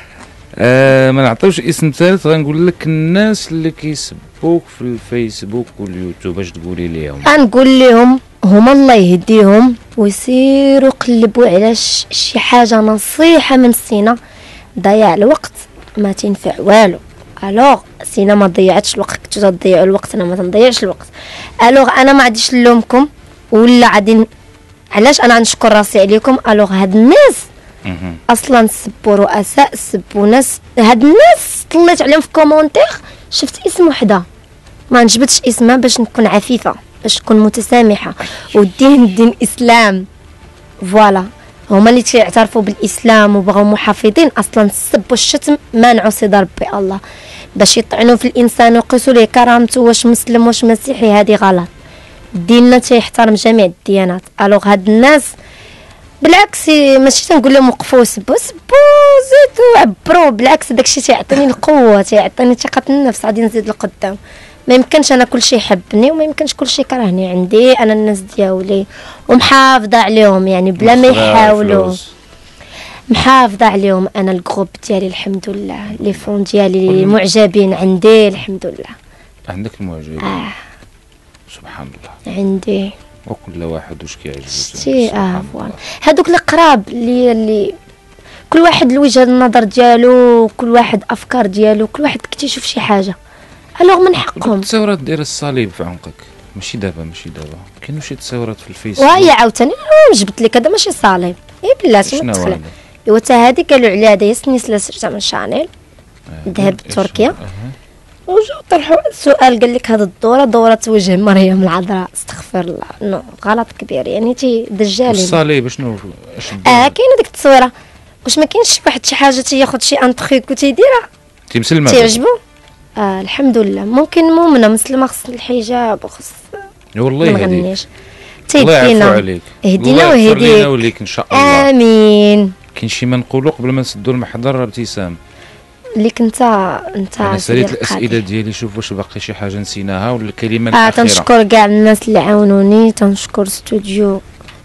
آه ما نعطيوش اسم ثالث، غنقول لك الناس اللي كيسبوك في الفيسبوك واليوتيوب اش تقولي ليهم؟ غنقول لهم هما الله يهديهم ويسيروا قلبوا على شي حاجه نصيحه من سينا. ضياع الوقت ما تنفع والو. الوغ سينا ما ضيعتش الوقت، كنتو تضيعوا الوقت، انا ما تنضيعش الوقت. الوغ انا ما غاديش نلومكم ولا غادي علاش انا غنشكر راسي عليكم. الوغ هاد الناس اصلا سبوا رؤساء، سبوا ناس. هاد الناس طليت عليهم في كومونتير شفت اسم وحده ما نجبدش اسمها باش نكون عفيفه، باش نكون متسامحه. والدين دين الاسلام فوالا، هما اللي تيعترفوا بالاسلام وبغاو محافظين. اصلا السب والشتم مانعوا سيدي ربي الله، باش يطعنوا في الانسان ويقيسوا ليه كرامته واش مسلم واش مسيحي، هذه غلط. ديننا تيحترم جميع الديانات. الوغ هاد الناس بالعكس ماشي تنقول لهم وقفوا سبوا سبوا زيدوا عبروا، بالعكس داكشي تيعطيني القوه، تيعطيني ثقه النفس، غادي نزيد لقدام. ما يمكنش انا كلشي يحبني وما يمكنش كلشي يكرهني. عندي انا الناس ديالي ومحافظه عليهم يعني بلا ما يحاولوا. محافظه عليهم انا. الجروب ديالي الحمد لله، لي فون ديالي معجبين عندي الحمد لله. عندك المعجبين؟ آه. سبحان الله. عندي وكل واحد واش كيعجبو. شتي اه فوالا هادوك القراب اللي اللي كل واحد الوجهه النظر ديالو، كل واحد افكار ديالو، كل واحد كتيشوف شي حاجه. الوغ من حقهم. الثوره دير الصليب في عنقك. ماشي دابا ماشي دابا كاينو شي تصاورات في الفيسبوك. وهي عاوتاني جبت لك هذا ماشي صالب اي بلاتي ما تدخل. ايوا حتى هذه قالوا عليها هذا سنيسله سرتها من شانيل ذهب تركيا. وجاو طرحوا سؤال قال لك هذه الدوره دوره وجه مريم العذراء. استغفر الله نو غلط كبير يعني تي دجالي. الصليب شنو اش اه كاينه ديك التصويره. واش ما كاينش شي واحد شي حاجه تياخذ شي ان تخيك وتيديرها تيمسلمه تيعجبو. اه الحمد لله ممكن مؤمنه مسلمه خص الحجاب وخص والله ما يهديك. نغنيش الله يعفو تيدينا عليك. اهدينا الله يغفر لينا ويهديك وليك ان شاء الله. امين. كاين شي ما نقولوا قبل ما نسدوا المحضر ابتسام؟ ليك انت انت انا ساليت الاسئله ديالي شوف واش باقي شي حاجه نسيناها ولا الكلمه اه الاخيره. تنشكر كاع الناس اللي عاونوني. تنشكر استوديو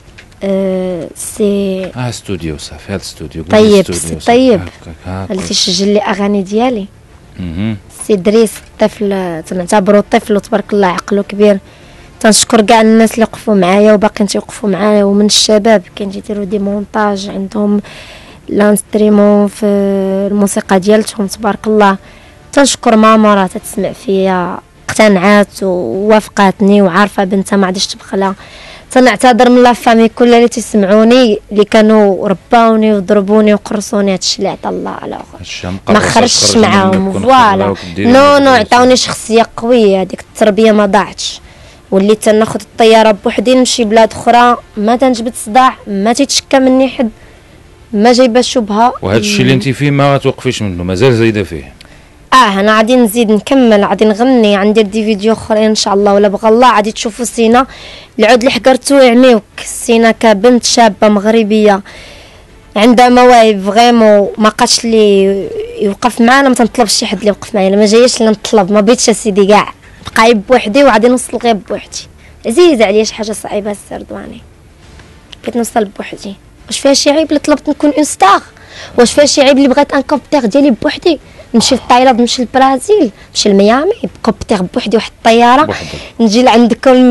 آه سي اه استوديو صافي هذا استوديو طيب سي طيب اللي اللي تيسجل لي اغاني ديالي. اها سي دريس الطفل تنعتبرو طفل وتبارك الله عقله كبير. تنشكر كاع الناس اللي وقفوا معايا وباقيين تيوقفوا معايا ومن الشباب كاين تيديروا دي مونتاج عندهم لانستريمون في الموسيقى ديالتهم تبارك الله. تنشكر ماما راه تتسمع فيا اقتنعات ووافقاتني وعارفه بنتها ما عادش تبخلها. تنعتذر من لافامي كل اللي تسمعوني اللي كانوا رباوني وضربوني وقرصوني هادشي اللي عطا الله على اخر ما خرجتش معاهم فوالا نو نو عطاوني شخصيه قويه. هذيك التربيه ما ضاعتش. وليت تناخذ الطياره بوحدي نمشي بلاد اخرى ما تنجبد صداع ما تيتشكى مني حد ما جايبه شبهه. وهذا الشيء اللي انت فيه ما توقفيش منه مازال زايده فيه. اه انا غادي نزيد نكمل غادي نغني عندي دي فيديو اخرين ان شاء الله ولا بغى الله غادي تشوفوا سينا العود اللي حقرتو يعميوك. سينا كبنت شابه مغربيه عندها مواهب فريمون ما بقاش اللي يوقف معانا ما تنطلبش شي حد اللي يوقف معايا ما جايش اللي نطلب ما بغيتش اسيدي كاع بقاي بوحدي وغادي نوصل غير بوحدي. عزيز عليا شي حاجه صعيبه السردواني بغيت نوصل بوحدي. واش فيها شي عيب اللي طلبت نكون اون ستار؟ واش فيها شي عيب اللي بغيت ان كوبتير ديالي بوحدي نمشي لتايلاند نمشي للبرازيل نمشي لميامي بكوبتير بوحدي واحد الطياره نجي لعندكم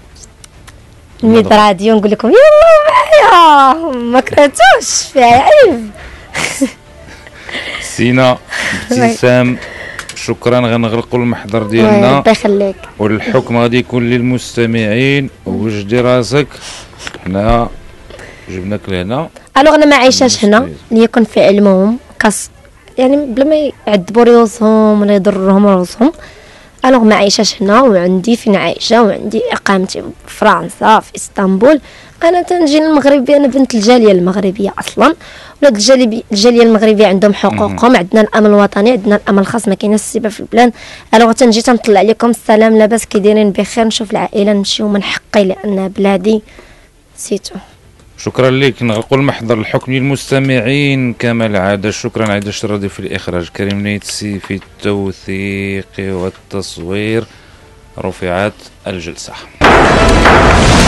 الميد راديو نقول لكم يلا معايا ما كرهتوش فيها عيب. سينا ابتسام شكرا غنغلقوا المحضر ديالنا. الله يخليك. والحكم غادي يكون للمستمعين وجدي راسك حنا جبناك لهنا. الوغ انا ما عايشاش هنا ليكن في علمهم كاس يعني بلا ما يعذبوا راسهم ولا يضرهم راسهم. الوغ ما عايشاش هنا وعندي فين عايشه وعندي اقامتي في فرنسا في اسطنبول. انا تنجي المغربيه انا بنت الجاليه المغربيه اصلا. ولاد الجاليه الجاليه المغربيه عندهم حقوقهم. عندنا الامن الوطني عندنا الامن الخاص ما كايناش السبه في البلاد. الوغ تنجي تنطلع عليكم السلام لاباس كي دايرين بخير نشوف العائله نمشيو من حقي لان بلادي سيتو. شكرا لك. نغلقوا المحضر الحكم للمستمعين كما العاده. شكرا عايده الشرادي في الاخراج كريم نيتسي في التوثيق والتصوير. رفعت الجلسه.